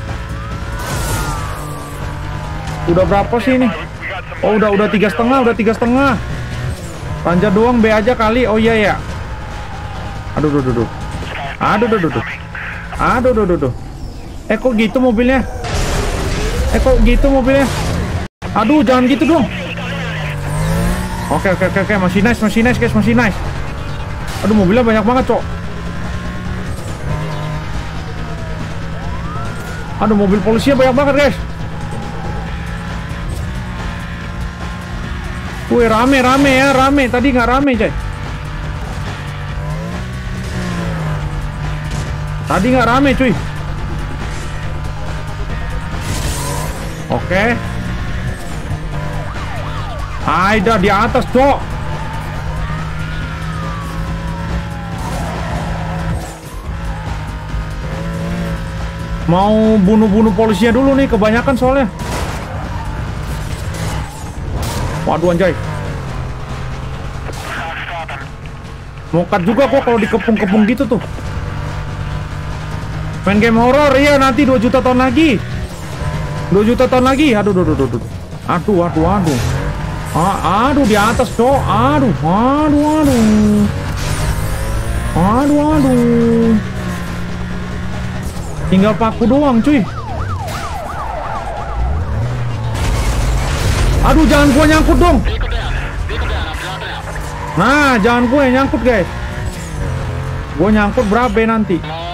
Udah berapa sih ini? We got some Oh, udah 3,5. Panjat doang, B aja kali. Oh iya ya. Aduh. Kok gitu mobilnya? Aduh, jangan gitu dong. Oke. Masih nice, guys, masih nice. Aduh, mobilnya banyak banget, Cok. Aduh, mobil polisinya banyak banget, guys. Wih, rame. Tadi nggak rame, coy. Tadi nggak rame, cuy. Oke. Aida di atas, Cok. Mau bunuh polisinya dulu nih, kebanyakan soalnya. Waduh, anjay. Mokat juga kok kalau dikepung-kepung gitu tuh. Main game horror, iya nanti 2 juta tahun lagi. 2 juta tahun lagi. Aduh. Aduh, di atas, Cok. Aduh. Tinggal paku doang, cuy. Aduh, jangan gua nyangkut dong. Nah, jangan gue yang nyangkut, guys. Gue nyangkut berapa nanti.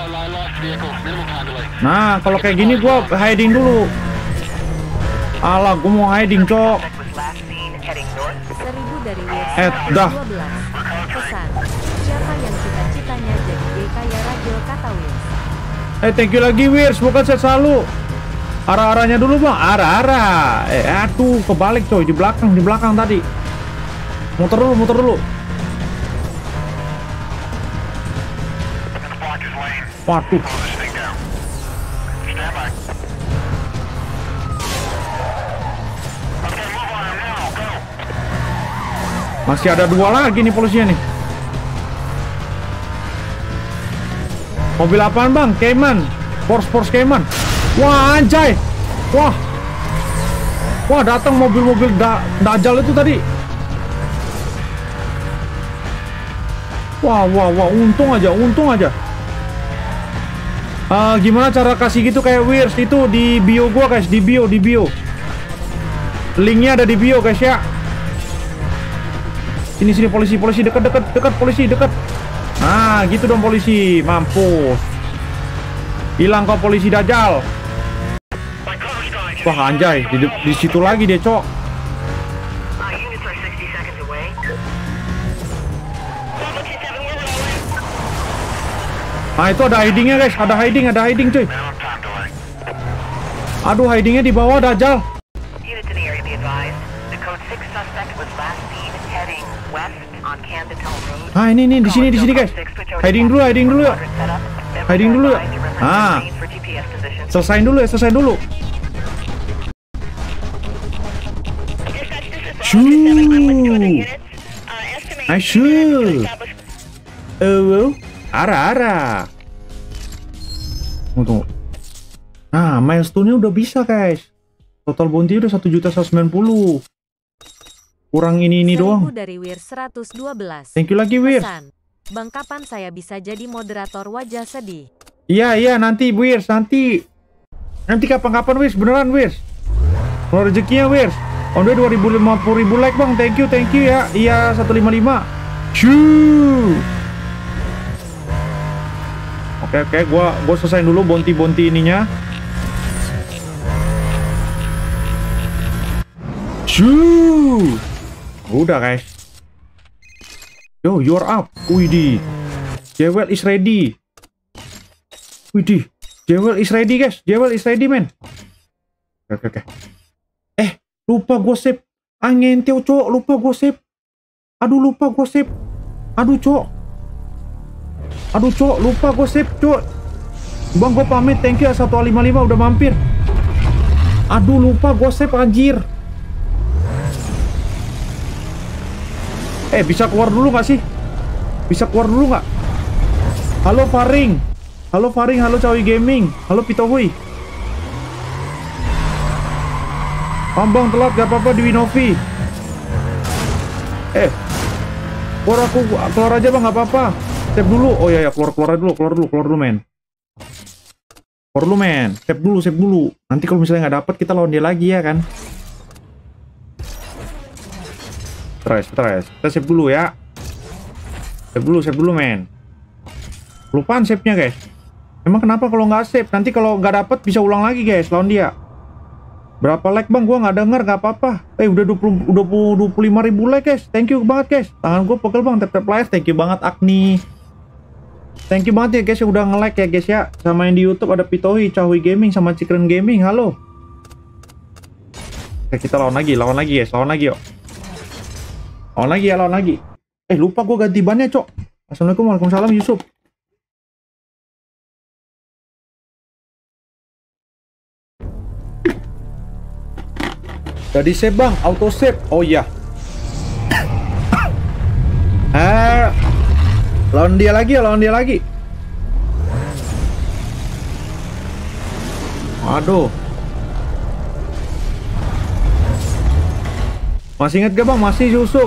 Nah, kalau kayak gini gue hiding dulu. Alah, gue mau hiding, Cok. Suspect was last seen heading north. 1000 dari Wir dah. 112. Pesan. Siapa yang cita-citanya jadi gay kaya Ragil kata Wirs. Thank you lagi, Wir. Semoga sehat selalu. Arah-arahnya dulu, Bang. Arah-arah. Aduh, kebalik, coy. Di belakang tadi. Muter dulu. Let's block his lane. Waduh. Slow this thing down. Stand by. Okay, move on him now. Go. Masih ada 2 lagi nih polisinya nih. Mobil apaan, Bang? Cayman. Porsche Cayman. Wah, anjay. Wah, datang mobil-mobil Dajjal itu tadi. Wah, untung aja. Gimana cara kasih gitu kayak Wirs itu di bio gua, guys, di bio. Linknya ada di bio, guys ya. Sini polisi dekat polisi dekat. Nah, gitu dong polisi, mampus. Hilang kau polisi Dajjal. Wah, anjay, di situ lagi dia, Cok. Units are 60 seconds away. Nah, itu ada hidingnya, guys. Ada hiding, cuy. Minimum time delay. Aduh, hidingnya di bawah Dajjal. Units in the area be advised. The code 6 suspect was last seen heading west on Candital Road. Nah, ini di sini, guys. Hiding dulu ya. Hiding dulu ya. Ah. Selesain dulu. Arah. Tunggu. Nah, milestone-nya udah bisa, guys. Total bounty udah 1.190.000. Kurang ini 1000 doang. dari Wir 112. Thank you lagi, Wir. Pesan. Bang, kapan saya bisa jadi moderator wajah sedih? Iya, nanti, Wirs, nanti. Nanti kapan-kapan Wirs, beneran Wirs. Kalau rezekinya Wirs. On the 2050.000 like bang, thank you ya. Iya 155. Shoo. Oke, gua selesain dulu bonti ininya. Shoo. Udah guys. Yo, you're up. Widih. Jewel is ready. Widih. Jewel is ready guys. Jewel is ready man. Oke. Lupa gue save. Ngenteo cok. Lupa gue save. Aduh cok. Lupa gue save cok. Bang gue pamit. Thank you 155 udah mampir. Aduh lupa gue save anjir. Bisa keluar dulu gak sih? Halo Faring. Halo Cawi Gaming. Halo Pitohui. Bang telat gak apa-apa di Winovi. Keluar aja bang gak apa-apa. Save dulu. Oh ya keluar dulu men. Save dulu. Nanti kalau misalnya nggak dapet kita lawan dia lagi ya kan. Stress. Kita save dulu ya. Save dulu men. Lupaan save-nya guys. Emang kenapa kalau nggak save? Nanti kalau nggak dapet bisa ulang lagi guys lawan dia. Berapa like bang? Gua nggak denger, nggak apa-apa. Udah 25.000 like guys. Thank you banget guys. Tangan gue pegel bang. Tap like. Thank you banget Agni. Thank you banget ya guys yang udah nge-like ya guys ya. Sama yang di YouTube ada Pitohi, Cawi Gaming sama Cikren Gaming. Halo. Oke, kita lawan lagi guys. Lawan lagi yuk. Lawan lagi. Lupa gue ganti bannya cok. Assalamualaikum. Waalaikumsalam Yusuf. Jadi save bang, auto save. Oh iya. Lawan dia lagi. Aduh. Masih inget gak bang? Masih Yusuf.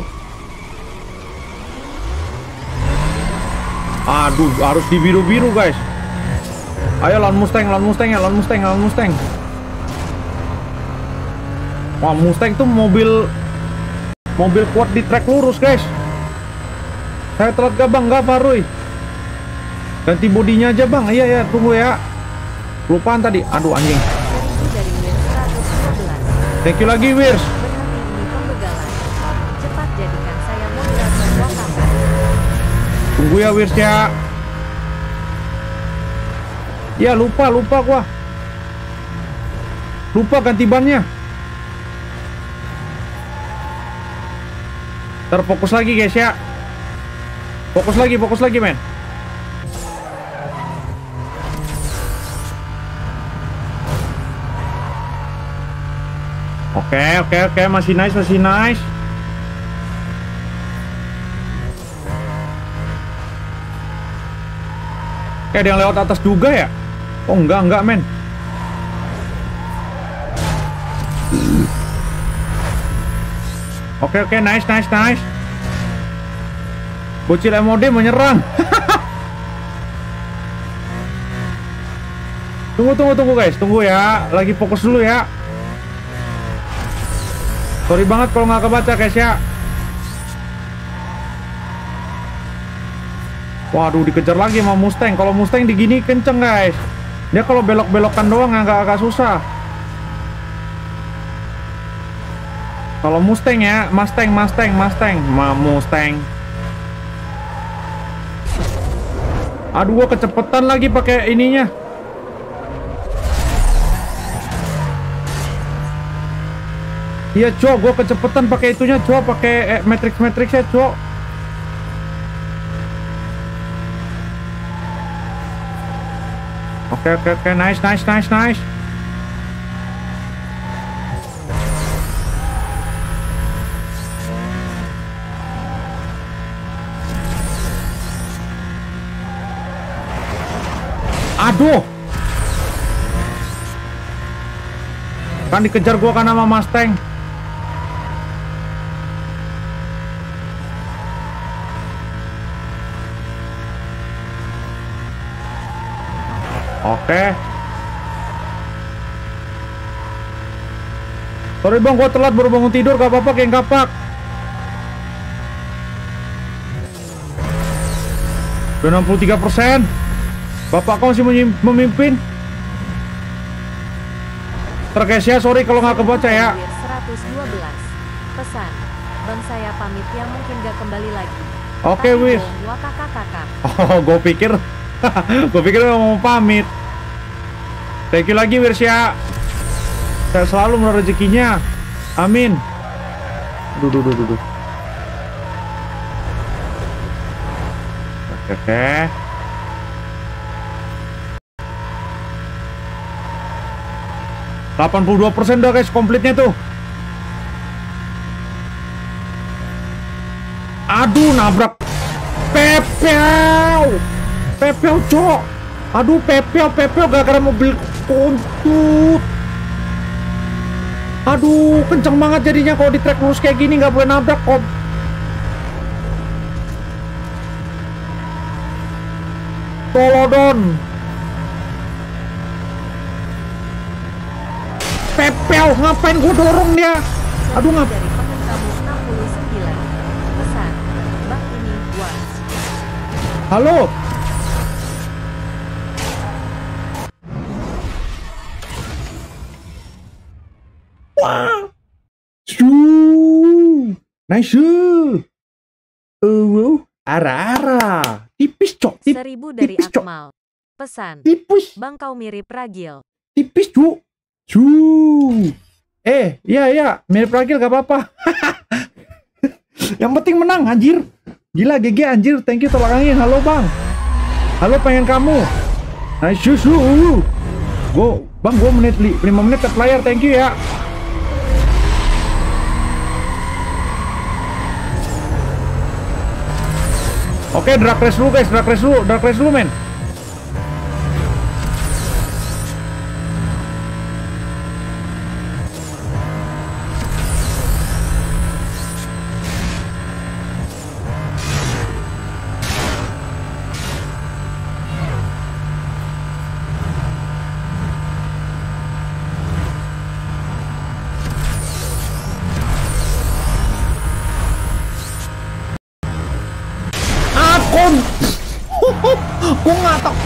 Aduh, harus di biru-biru guys. Ayo lawan Mustang. Wah, Mustang tuh mobil kuat di trek lurus guys. Saya telat gak bang? Gak Faruy. Ganti bodinya aja bang. Iya tunggu ya. Lupaan tadi. Aduh anjing. Thank you lagi Wirs. Cepat jadikan saya moderator Wakapan. Tunggu ya Wirs ya. Ya lupa gua. Lupa ganti bannya. Terfokus lagi guys ya. Fokus lagi men. Oke, masih nice. Kayak ada yang lewat atas juga ya? Oh enggak men. Oke, nice. Bocil MOD menyerang. Tunggu guys, tunggu ya. Lagi fokus dulu ya. Sorry banget kalau nggak kebaca guys ya. Waduh, dikejar lagi sama Mustang. Kalau Mustang digini kenceng guys. Dia kalau belok-belokan doang agak susah. Kalau Mustang ya, Mustang. Aduh, gua kecepatan lagi pakai ininya. Iya, Cok, gua kecepatan pakai itunya, Cok, pakai matrix-matrixnya, Cok. Oke, nice. Aduh. Kan dikejar gua kan sama Mustang. Oke. Sorry bang, gua telat baru bangun tidur, gak apa-apa geng kapak. Udah 63%. Bapak kau masih memimpin. Terkes ya, sorry kalau nggak kebaca ya. 112. Pesan. Bang saya pamit yang mungkin gak kembali lagi. Oke, Tapi Wis. dong, wakakakakak. Oh, gue pikir mau pamit. Thank you lagi Wirsya. Saya selalu menurut rezekinya. Amin. Duh. Oke. 82% udah guys komplitnya tuh. Aduh, nabrak. Pepeo cok. Aduh, pepeo gara-gara mobil kontut. Aduh, kenceng banget jadinya kalau di trek lurus kayak gini, nggak boleh nabrak kok. Tolodon. Pepeo, ngapain gue dorong dia? Aduh, Dari pengen kamu 69. Pesan. Bang ini was. Halo. Wah. Nice. Ara. Tipis cok. 1000 dari tipis, Cok. Akmal. Pesan. Tipis. Bang kau mirip Ragil. Tipis cok. Iya, mirip Ragil gak apa-apa. Yang penting menang anjir. Gila GG anjir, thank you tolak angin. Halo bang. Halo pengen kamu. Nice susu. Bang, gue 5 menit ke layar, thank you ya. Oke, drag race dulu guys, drag race dulu men. Gue nggak tahu.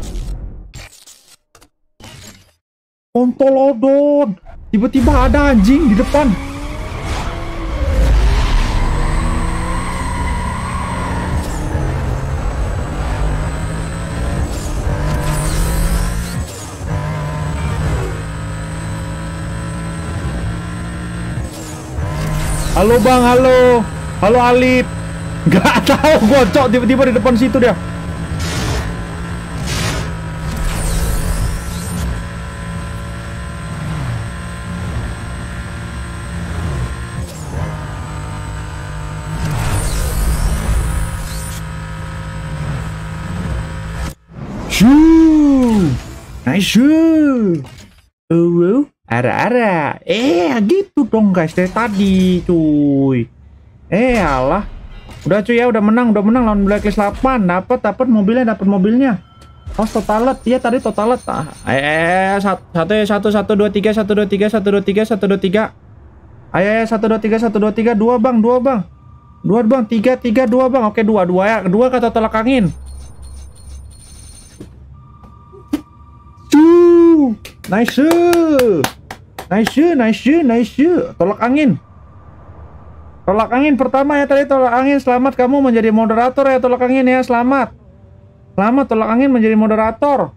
Kontolodon. Tiba-tiba ada anjing di depan. Halo bang, halo Alip. Gak tahu, gocok tiba-tiba di depan situ dia. Nice. Ara. Gitu dong guys dari tadi cuy. Alah. Udah cuy ya, udah menang lawan Blacklist 8. Dapat mobilnya. Oh, totalet. Iya tadi totalet. 1 2 3 1 2 3 1 2 3 1 2 3. Ayo 1 2 3 1 2 3 2 bang. 3 2 bang. Oke, 2 ya. Kedua kata tolak angin. Nice. Tolak angin pertama ya tadi, tolak angin. Selamat kamu menjadi moderator ya tolak angin ya. Selamat tolak angin menjadi moderator.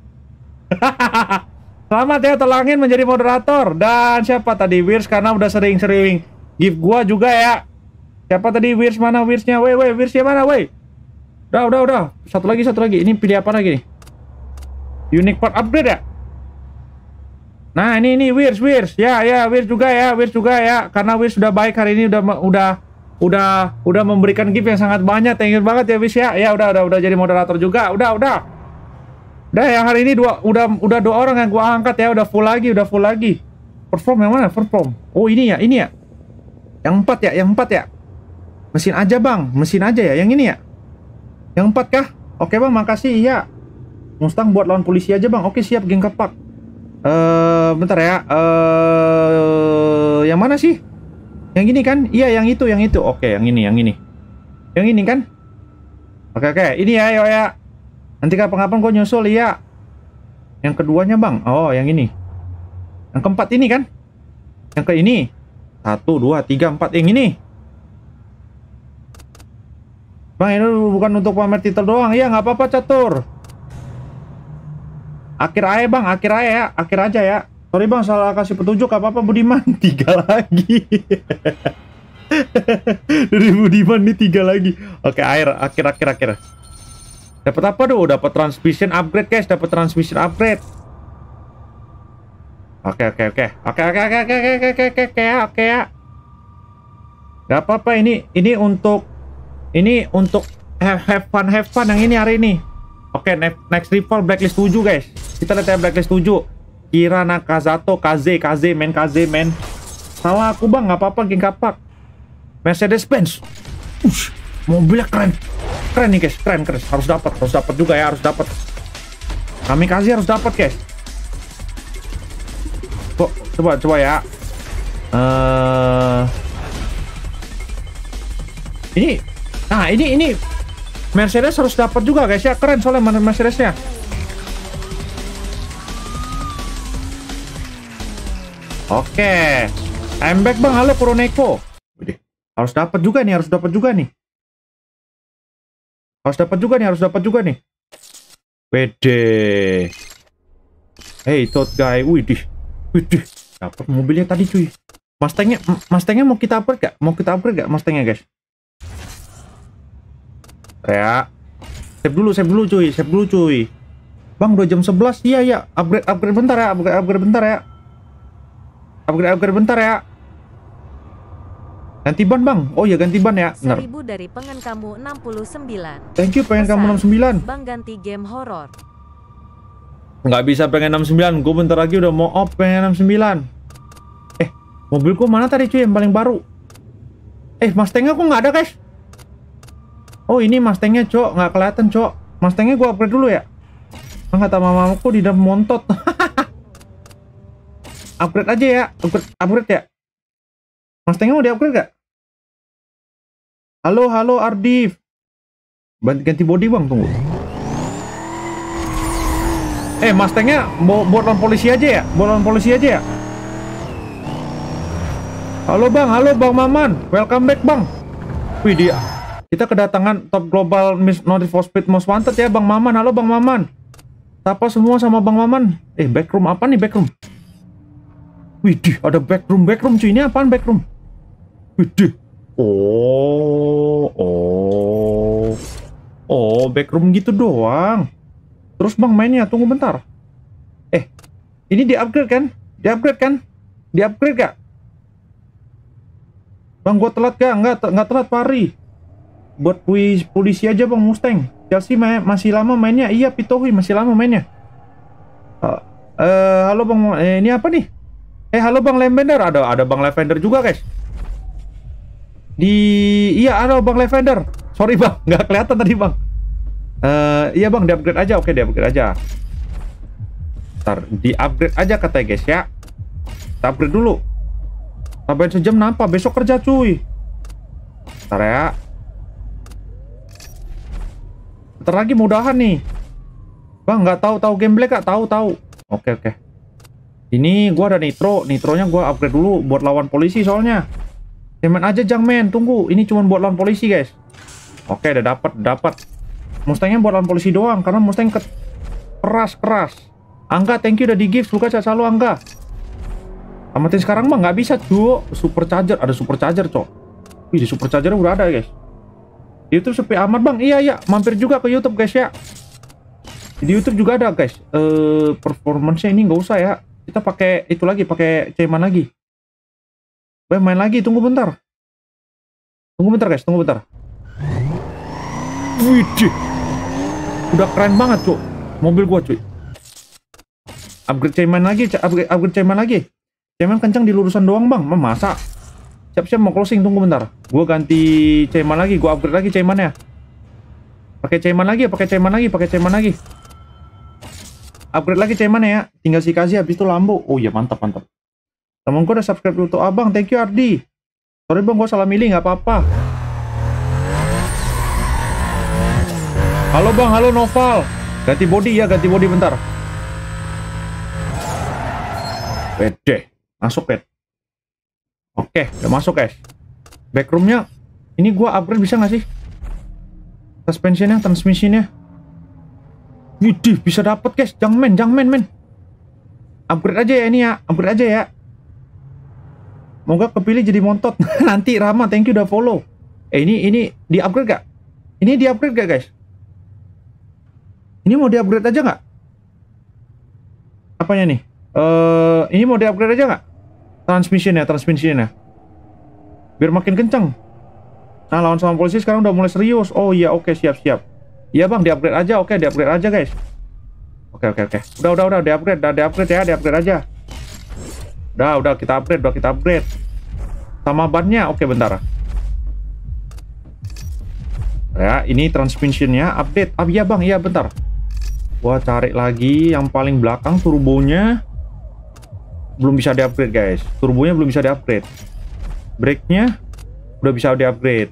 Selamat ya tolak angin menjadi moderator. Dan siapa tadi? Wirs, karena udah sering give gua juga ya. Siapa tadi? Wirs, mana Wirsnya? Wirsnya mana weh? Udah. Satu lagi. Ini pilih apa lagi nih? Unique part upgrade ya? Nah, ini Wirs. Ya, Wirs juga ya. Karena Wirs sudah baik hari ini, udah memberikan gift yang sangat banyak. Thank you banget ya Wirs ya. Ya udah jadi moderator juga. Udah. Udah ya, hari ini udah 2 orang yang gua angkat ya, udah full lagi. Perform yang mana? Perform. Oh, ini ya. Yang 4 ya. Mesin aja, Bang. Yang ini ya. Yang 4 kah? Oke, Bang, makasih. Iya. Mustang buat lawan polisi aja, Bang. Oke, siap, geng kepak. Bentar ya. Yang mana sih? Yang ini kan? Iya, yang itu. Oke, yang ini. Yang ini kan? Oke. Ini ya, yo ya. Nanti kapan-kapan gue nyusul, iya. Yang keduanya, Bang. Oh, yang ini. Yang keempat ini kan? Yang ke ini. 1, 2, 3, 4. Yang ini. Bang, ini bukan untuk pamer titel doang. Iya, nggak apa-apa, Catur. Akhir aja, Bang. Akhir aja ya. Sorry, Bang, salah kasih petunjuk. Apa-apa, Budiman. 3 lagi. Dari Budiman nih 3 lagi. Oke, akhir. Dapat apa tuh? Dapat transmission upgrade, guys. Dapat transmission upgrade. Oke. Ya. Gak apa-apa, ini untuk have fun yang ini hari ini. Oke, next rival blacklist 7, guys. Kita lihat ya blacklist 7. Kira Nakazato, KZ, men. Salah aku, Bang. Gak apa-apa, geng kapak. Mercedes-Benz. Mobilnya keren nih, guys. Keren. Harus dapat juga ya, harus dapat. Kami kasih harus dapat, guys. Coba ya. Ini Mercedes harus dapat juga, guys ya. Keren soalnya Mercedesnya. Oke. I'm back, Bang. Halo Puroneko. Harus dapat juga nih. Harus dapat juga nih. Pede. Hey, tot guy. Widih. Dapat mobilnya tadi, cuy. Mustangnya mau kita upgrade gak? Mustangnya, guys? Ya. Save dulu, cuy. Bang, udah jam 11. Iya. Upgrade bentar ya. Upgrade bentar ya. Ganti ban, Bang. Oh ya, ganti ban ya. 1000 dari pengen kamu 69. Thank you, pengen kamu 69. Bang, ganti game horor. Nggak bisa pengen 69. Gue bentar lagi udah mau off pengen 69. Mobilku mana tadi, cuy, yang paling baru? Mustangnya kok nggak ada, guys? Oh, ini Mustangnya, Cok. Nggak kelihatan, Cok. Mustangnya gue upgrade dulu ya. Kata mamaku di dalam montot. Upgrade aja ya. Upgrade ya. Mustangnya mau di-upgrade gak? Halo Ardif. Ganti body, Bang, tunggu. Mustangnya buat lawan polisi aja ya. Halo Bang Maman. Welcome back, Bang. Wih, dia. Kita kedatangan top global Need for Speed Most Wanted ya, Bang Maman. Halo Bang Maman. Sapa semua sama Bang Maman. Backroom apa nih, backroom? Widih, ada backroom cuy. Ini apaan backroom? Widih. Oh, backroom gitu doang. Terus, Bang, mainnya tunggu bentar. Ini di-upgrade kan? Di-upgrade gak? Bang, gua telat gak? Enggak telat, Pari. Buat polisi aja, Bang, Mustang. Chelsea masih lama mainnya. Iya, Pitohui masih lama mainnya. Halo Bang, ini apa nih? Halo Bang Lavender. Ada Bang Lavender juga, guys. Iya, ada Bang Lavender. Sorry, Bang, nggak kelihatan tadi, Bang. Iya, Bang, di-upgrade aja. Oke, di-upgrade aja. Ntar, di-upgrade aja katanya, guys, ya. Kita upgrade dulu. Tambahin sejam nampak. Besok kerja, cuy. Ntar ya. Ntar lagi mudahan nih. Bang, nggak tahu gameplay kak? Tahu. Oke. Ini gua ada nitronya gua upgrade dulu buat lawan polisi soalnya. Cemen aja, Jangmen. Tunggu, ini cuma buat lawan polisi, guys. Oke, udah dapat. Mustangnya buat lawan polisi doang karena Mustang keras. Angga, thank you udah di-gift. Suka selalu, Angga. Amatin sekarang mah nggak bisa, cuy. Supercharger, ada supercharger, cok. Wih, di supercharger udah ada, guys. YouTube sepi amat, Bang. Iya, mampir juga ke YouTube, guys, ya. Di YouTube juga ada, guys. Performance-nya ini nggak usah ya. Kita pakai itu lagi, pakai Ceman lagi. Main lagi, tunggu bentar, guys, tunggu bentar. Widih. Udah keren banget, cuy. Mobil gua, cuy. Upgrade Ceman lagi, upgrade Ceman lagi. Ceman kencang di lurusan doang, Bang. Masa? Siap-siap mau closing, tunggu bentar. Gua ganti Ceman lagi, gua upgrade lagi Cemannya. Pakai Ceman lagi. Upgrade lagi Cemannya ya. Tinggal si kasih habis itu Lambo. Oh iya, mantap. Temen gue udah subscribe untuk abang, thank you Ardi. Sorry bang, gue salah milih, nggak apa-apa. Halo bang, halo Noval. Ganti body ya, ganti body bentar. Wede, masuk Pet. Oke, udah masuk guys. Backroomnya, ini gue upgrade bisa nggak sih? Suspensionnya, transmissionnya. Widih, bisa dapet guys, jangan men. Upgrade aja ya ini ya, upgrade aja ya. Moga kepilih jadi montot. Nanti Rama, thank you udah follow. Ini di upgrade gak? Ini di upgrade gak guys? Ini mau di upgrade aja nggak? Apanya nih? Ini mau di upgrade aja nggak? Transmissionnya. Biar makin kenceng. Nah, lawan sama polisi sekarang udah mulai serius. Oh iya, oke, siap. Iya bang, di upgrade aja. Oke, di upgrade aja guys. Oke. Udah di upgrade ya, di upgrade aja. Udah kita upgrade. Sama bannya, oke bentar. Ya, ini transmissionnya update. Iya bang, iya bentar. Gua cari lagi yang paling belakang, turbonya belum bisa di-upgrade guys. Turbonya belum bisa di-upgrade. Brake-nya udah bisa di-upgrade.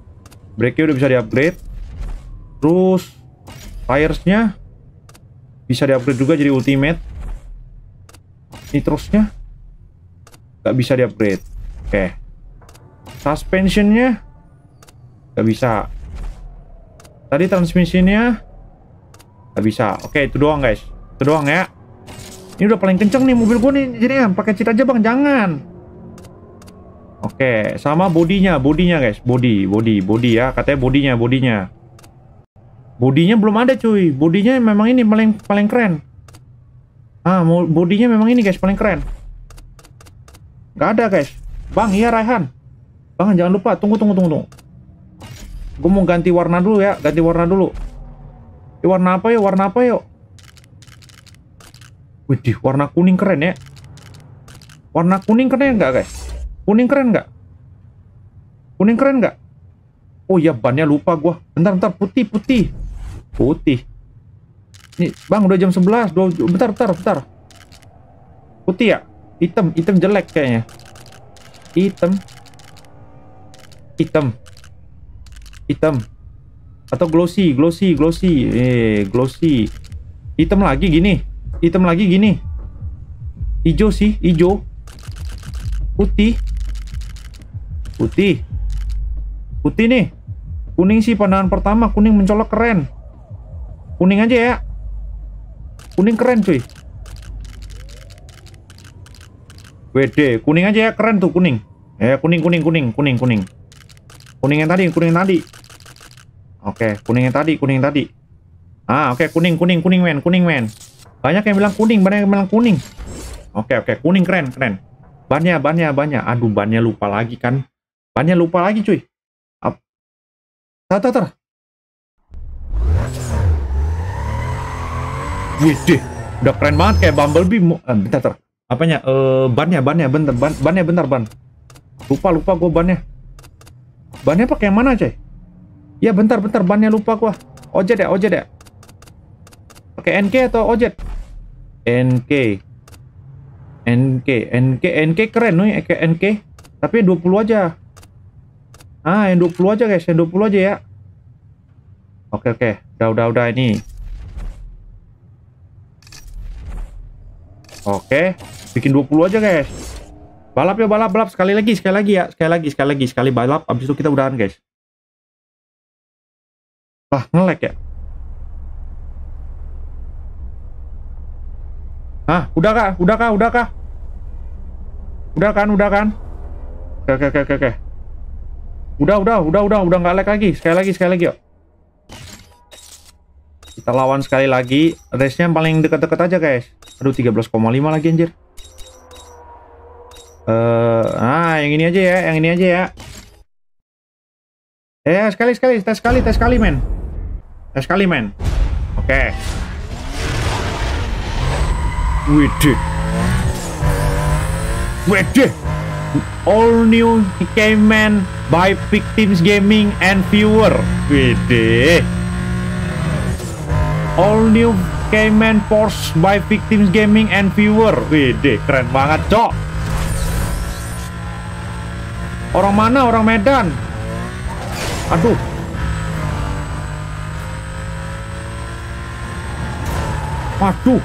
Terus tires-nya bisa di-upgrade juga jadi ultimate. Nitrosnya nggak bisa di-upgrade. Oke. Suspensionnya nggak bisa. Tadi transmisinya nggak bisa. Oke, itu doang guys. Itu doang ya. Ini udah paling kenceng nih mobil gue nih. Jadinya pakai cheat aja bang, jangan. Oke, sama bodinya guys. Body ya. Katanya bodinya. Bodinya belum ada cuy. Bodinya memang ini paling keren. Bodinya memang ini guys, paling keren. Nggak ada guys. Bang, iya Raihan. Bang, jangan lupa. Tunggu. Gue mau ganti warna dulu ya. Warna apa yuk? Widih, warna kuning keren ya. Warna kuning keren nggak guys? Kuning keren nggak? Oh iya, bannya lupa gue. Bentar, putih. Nih, bang, udah jam 11. Bentar. Putih ya? Hitam jelek kayaknya. Hitam. Atau glossy. Glossy. Hitam lagi gini. Hijau sih, hijau. Putih nih. Kuning sih pandangan pertama, kuning mencolok keren. Kuning aja ya. Kuning keren cuy. WD, kuning aja ya, keren tuh kuning. Kuning. Kuning yang tadi. Oke, kuning yang tadi. Oke, kuning men. Banyak yang bilang kuning. Oke, kuning keren. Bannya. Aduh, bannya lupa lagi kan. Cuy. Tar. Wih, udah keren banget kayak Bumblebee. Bentar. Apanya? Bannya bentar. Lupa gue bannya. Bannya pakai yang mana, coy? Ya, bentar, bannya lupa gua. Ojet ya. Pakai NK atau ojet? NK keren nih, NK. Tapi 20 aja. Yang 20 aja guys, ya. Oke. Udah ini. Oke, bikin 20 aja guys. Balap sekali lagi ya. Sekali balap, abis itu kita udahan guys. Nge-lag ya. Udah kah? Udah kan? Oke. Udah nggak lag lagi. Sekali lagi yuk. Kita lawan sekali lagi. Race-nya yang paling dekat-dekat aja guys. Aduh, 13,5 lagi anjir. Yang ini aja ya. Tes sekali men. Oke. Widih. All new Cayman by Victims Gaming and Viewer. Widih. All new Cayman Porsche by Victims Gaming and Viewer. Widih, keren banget, cok. Orang mana? Orang Medan. Aduh. Waduh.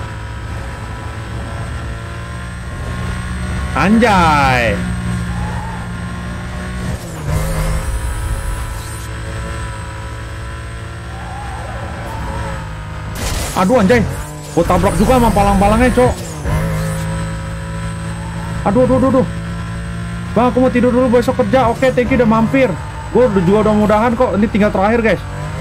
Anjay. Aduh anjay. Gue tabrak juga sama palang-palangnya, Cok. Aduh. Bang, aku mau tidur dulu, besok kerja. Oke, thank you udah mampir. Gue juga udah mudahan kok. Ini tinggal terakhir, guys.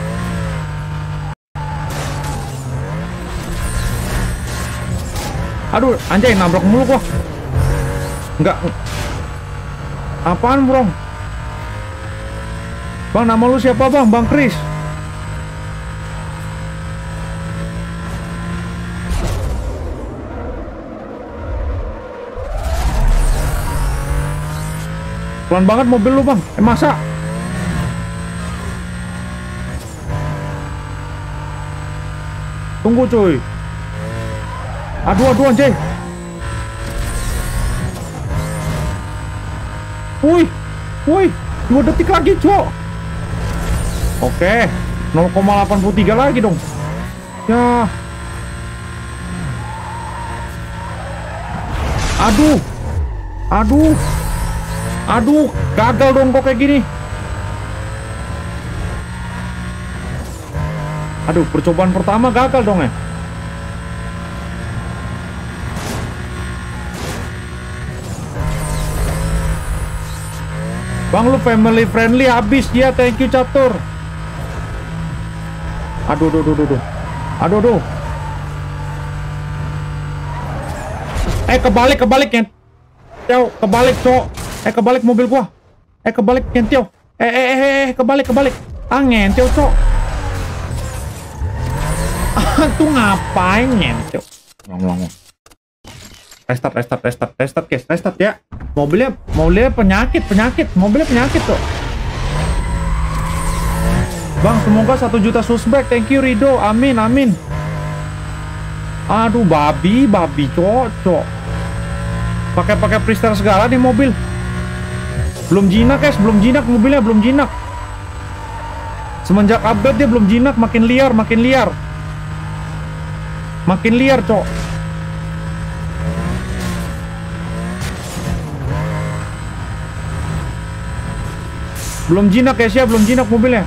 Aduh, anjay, nabrak mulu gua. Enggak. Apaan, bro? Bang, nama lu siapa, Bang? Bang Chris. Pelan banget mobil lu, Bang. Masa? Tunggu, cuy. Aduh anjay. Woi, 2 detik lagi, Cok. Oke, 0,83 lagi dong. Ya. Aduh, gagal dong kok kayak gini. Aduh, percobaan pertama gagal dong ya. Bang, lu family friendly habis ya, thank you Catur. Aduh. Kebalik ya. Kebalik, Cok. Kebalik mobil gua. Kebalik ngenteo. Kebalik. Ngenteo, Cok. Tuh ngapain ngenteo? Ngomong. Restart guys, restart ya. Mobilnya penyakit, mobilnya penyakit tuh. Bang, semoga 1 juta subscribe, thank you Rido, amin. Aduh, babi, cocok. Pakai freestyle segala nih mobil. Belum jinak guys, mobilnya belum jinak. Semenjak update dia belum jinak, makin liar, Cok. Belum jinak guys ya, belum jinak mobilnya.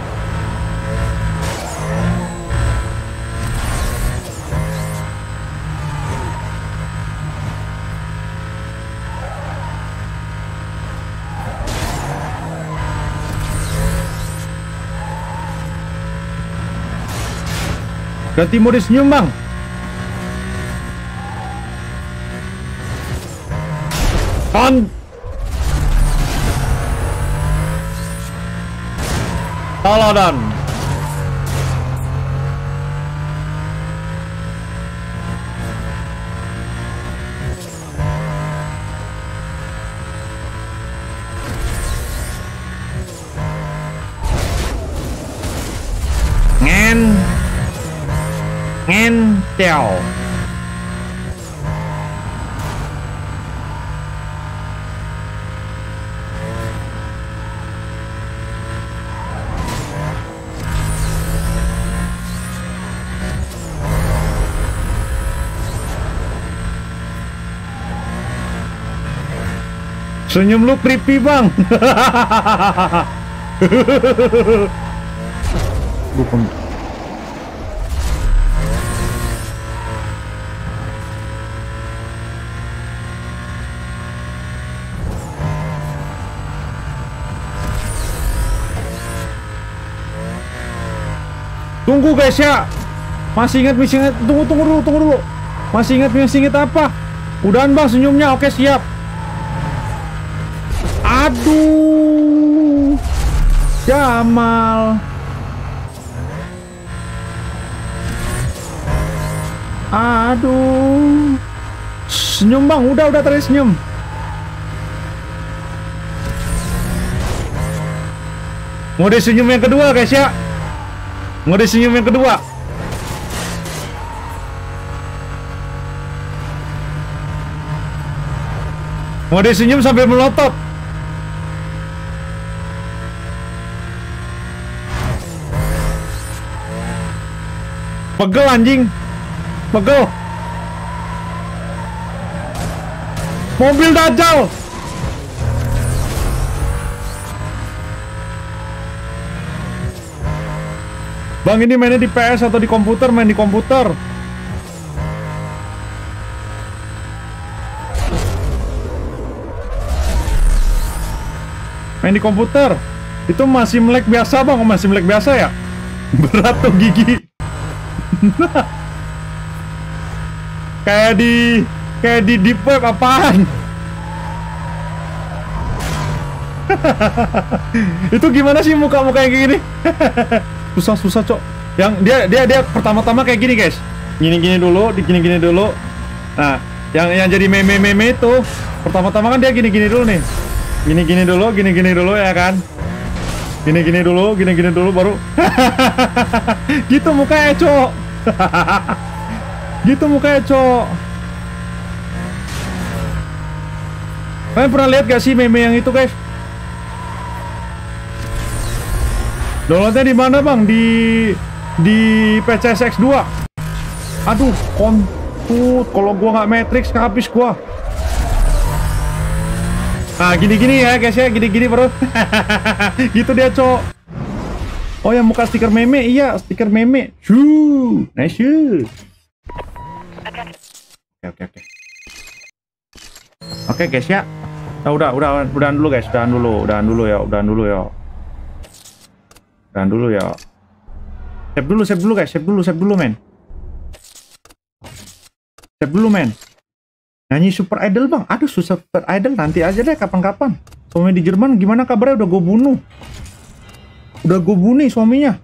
Ganti mode senyum, Bang. Toladan. Ngentel. Senyum lu creepy, Bang. Bukan. Tunggu guys ya. Masih ingat. Tunggu dulu. Masih ingat apa? Udahan, Bang, senyumnya. Oke, siap. Aduh, Jamal. Aduh. Senyum, Bang. Udah terus senyum. Mode senyum yang kedua, guys ya. Mode senyum yang kedua. Mode senyum sambil melotot. Pegel anjing. Pegel. Mobil Dajjal. Bang, ini mainnya di PS atau di komputer? Main di komputer. Main di komputer. Itu masih melek biasa, Bang. Oh, masih melek biasa ya? Berat tuh gigi. Kayak di deep web apaan? Itu gimana sih muka-muka yang kayak gini? Susah cok. Yang dia pertama-tama kayak gini guys. Gini dulu. Nah, yang jadi meme itu pertama-tama kan dia gini dulu nih. Gini dulu ya kan. Gini dulu baru. Gitu mukanya cok. Gitu mukanya cok. Kalian pernah lihat gak sih meme yang itu guys? Downloadnya di mana bang? Di PCSX 2. Aduh, kontut. Kalau gua nggak matrix habis gua. Nah, gini ya guys ya, gini bro. Gitu dia cok. Oh yang muka stiker meme, iya stiker meme. Shoo, nice shoe. Oke guys ya. Nah, udahan dulu guys, udahan dulu ya. Save dulu guys, save dulu men. Save dulu men. Nyanyi Super Idol bang. Aduh Super Idol nanti aja deh kapan-kapan. Suami di Jerman gimana kabarnya? Udah gue bunuh. Udah gue bunuh suaminya.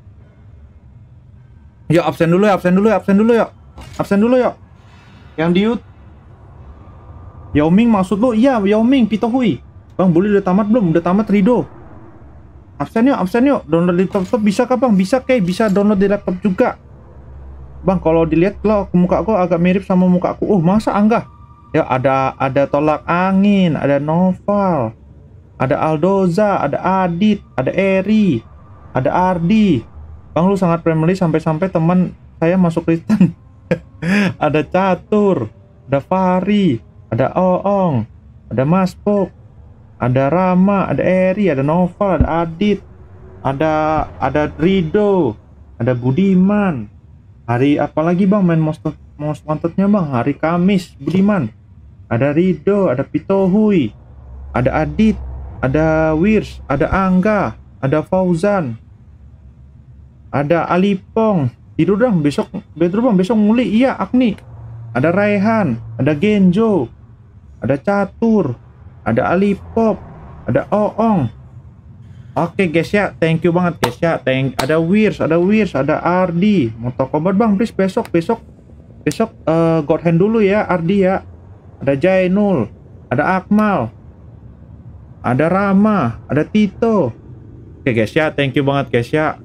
Yuk absen dulu yuk. Yang di YouTube Yao Ming maksud lo? Iya Yao Ming Pitohui. Bang boleh udah tamat belum? Udah tamat Rido. Absen yuk. Download di laptop bisa kah bang? Bisa kayak bisa download di laptop juga. Bang kalau dilihat lo muka aku agak mirip sama muka aku. Oh masa enggak? Ya ada Tolak Angin, ada Noval, ada Aldoza, ada Adit, ada Eri, ada Ardi. Bang lu sangat friendly sampai teman saya masuk Kristen. Ada Catur, ada Fari, ada Oong, ada Mas Pok, ada Rama, ada Eri, ada Noval, ada Adit, ada Rido, ada Budiman. Hari apa lagi bang main most wantednya bang? Hari Kamis Budiman. Ada Rido, ada Pitohui, ada Adit, ada Wirs, ada Angga, ada Fauzan, ada Alipong. Tidur dong besok muli. Iya Agni. Ada Raihan, ada Genjo, ada Catur, ada Alipop, ada Oong. Oke guys ya, thank you banget guys ya. Ada Wirs, ada Ardi. Mau tokobat bang, please besok God hand dulu ya Ardi ya. Ada Jainul, ada Akmal, ada Rama, ada Tito. Oke guys ya, thank you banget guys ya.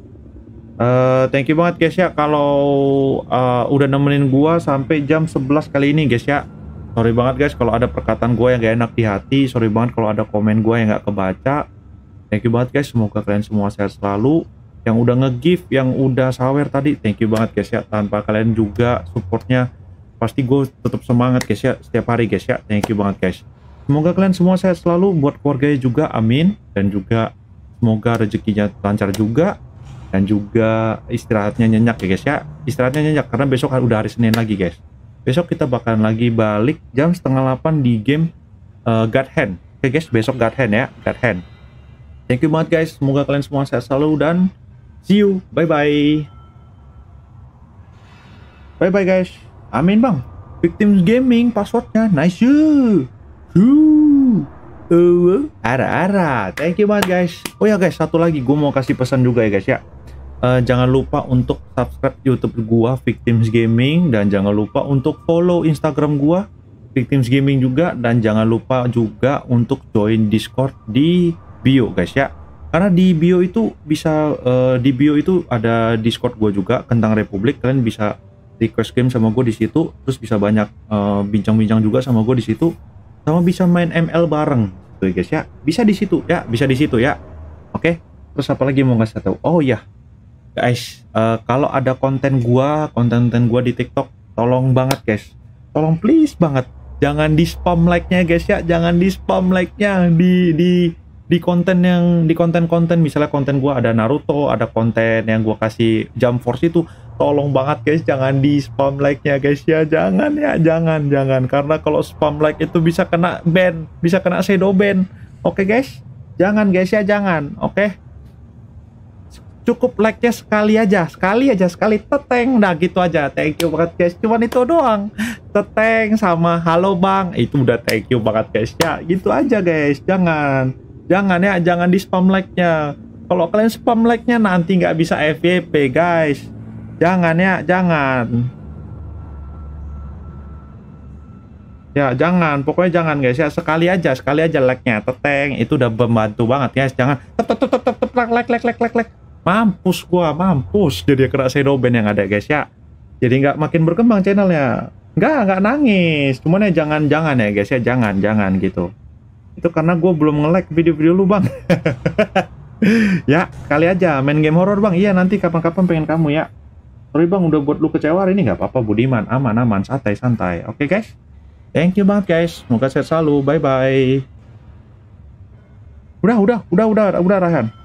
Kalau udah nemenin gua sampai jam 11 kali ini guys ya. Sorry banget guys kalau ada perkataan gua yang gak enak di hati. Sorry banget kalau ada komen gua yang gak kebaca. Thank you banget guys, semoga kalian semua sehat selalu. Yang udah nge-gift, yang udah sawer tadi, thank you banget guys ya. Tanpa kalian juga supportnya pasti gue tetap semangat guys ya setiap hari guys ya. Thank you banget guys. Semoga kalian semua sehat selalu, buat keluarganya juga amin. Dan juga semoga rezekinya lancar juga. Dan juga istirahatnya nyenyak ya guys ya. Istirahatnya nyenyak karena besok udah hari Senin lagi guys. Besok kita bakalan lagi balik jam 7:30 di game God Hand. Oke guys, besok God Hand ya, God Hand. Thank you banget guys, semoga kalian semua sehat selalu dan see you, bye bye guys. Amin bang. Victims Gaming passwordnya nice you. Ara. Thank you banget guys. Oh ya guys, satu lagi gue mau kasih pesan juga ya guys ya. Jangan lupa untuk subscribe YouTube gua Victims Gaming, dan jangan lupa untuk follow Instagram gua Victims Gaming juga, dan jangan lupa juga untuk join Discord di bio guys ya. Karena di bio itu bisa ada Discord gua juga, Kentang Republik. Kalian bisa request game sama gue di situ, terus bisa banyak bincang-bincang juga sama gue di situ, sama bisa main ML bareng tuh guys ya. Bisa di situ ya, Oke, terus apa lagi mau ngasih tahu? Oh ya, Guys, kalau ada konten gua di TikTok, tolong banget guys, tolong please banget, jangan di spam like-nya guys ya, jangan di spam like-nya di konten misalnya konten gua ada Naruto, ada konten yang gua kasih Jump Force itu, tolong banget guys jangan di spam like-nya guys ya, jangan ya, jangan karena kalau spam like itu bisa kena ban, bisa kena shadow ban. Oke guys, jangan guys ya, jangan. Oke, cukup like-nya sekali aja, sekali teteng, nah gitu aja. Thank you banget guys, cuman itu doang, teteng sama halo bang, itu udah thank you banget guys ya, gitu aja guys. Jangan ya, jangan di spam like-nya. Kalau kalian spam like-nya nanti nggak bisa FYP guys, jangan ya, jangan pokoknya jangan guys ya, sekali aja like-nya, teteng, itu udah membantu banget guys. Jangan tep like. Mampus jadi kena shadow ban yang ada guys ya, jadi nggak makin berkembang channelnya. Nggak nangis, cuman ya jangan ya guys ya, jangan gitu. Itu karena gue belum nge-like video-video lu bang. Ya kali aja main game horror bang, iya nanti kapan-kapan pengen kamu ya. Sorry bang udah buat lu kecewa, ini nggak apa-apa Budiman, aman santai. Oke guys, thank you banget guys, semoga sehat selalu, bye bye. Udah Rahan.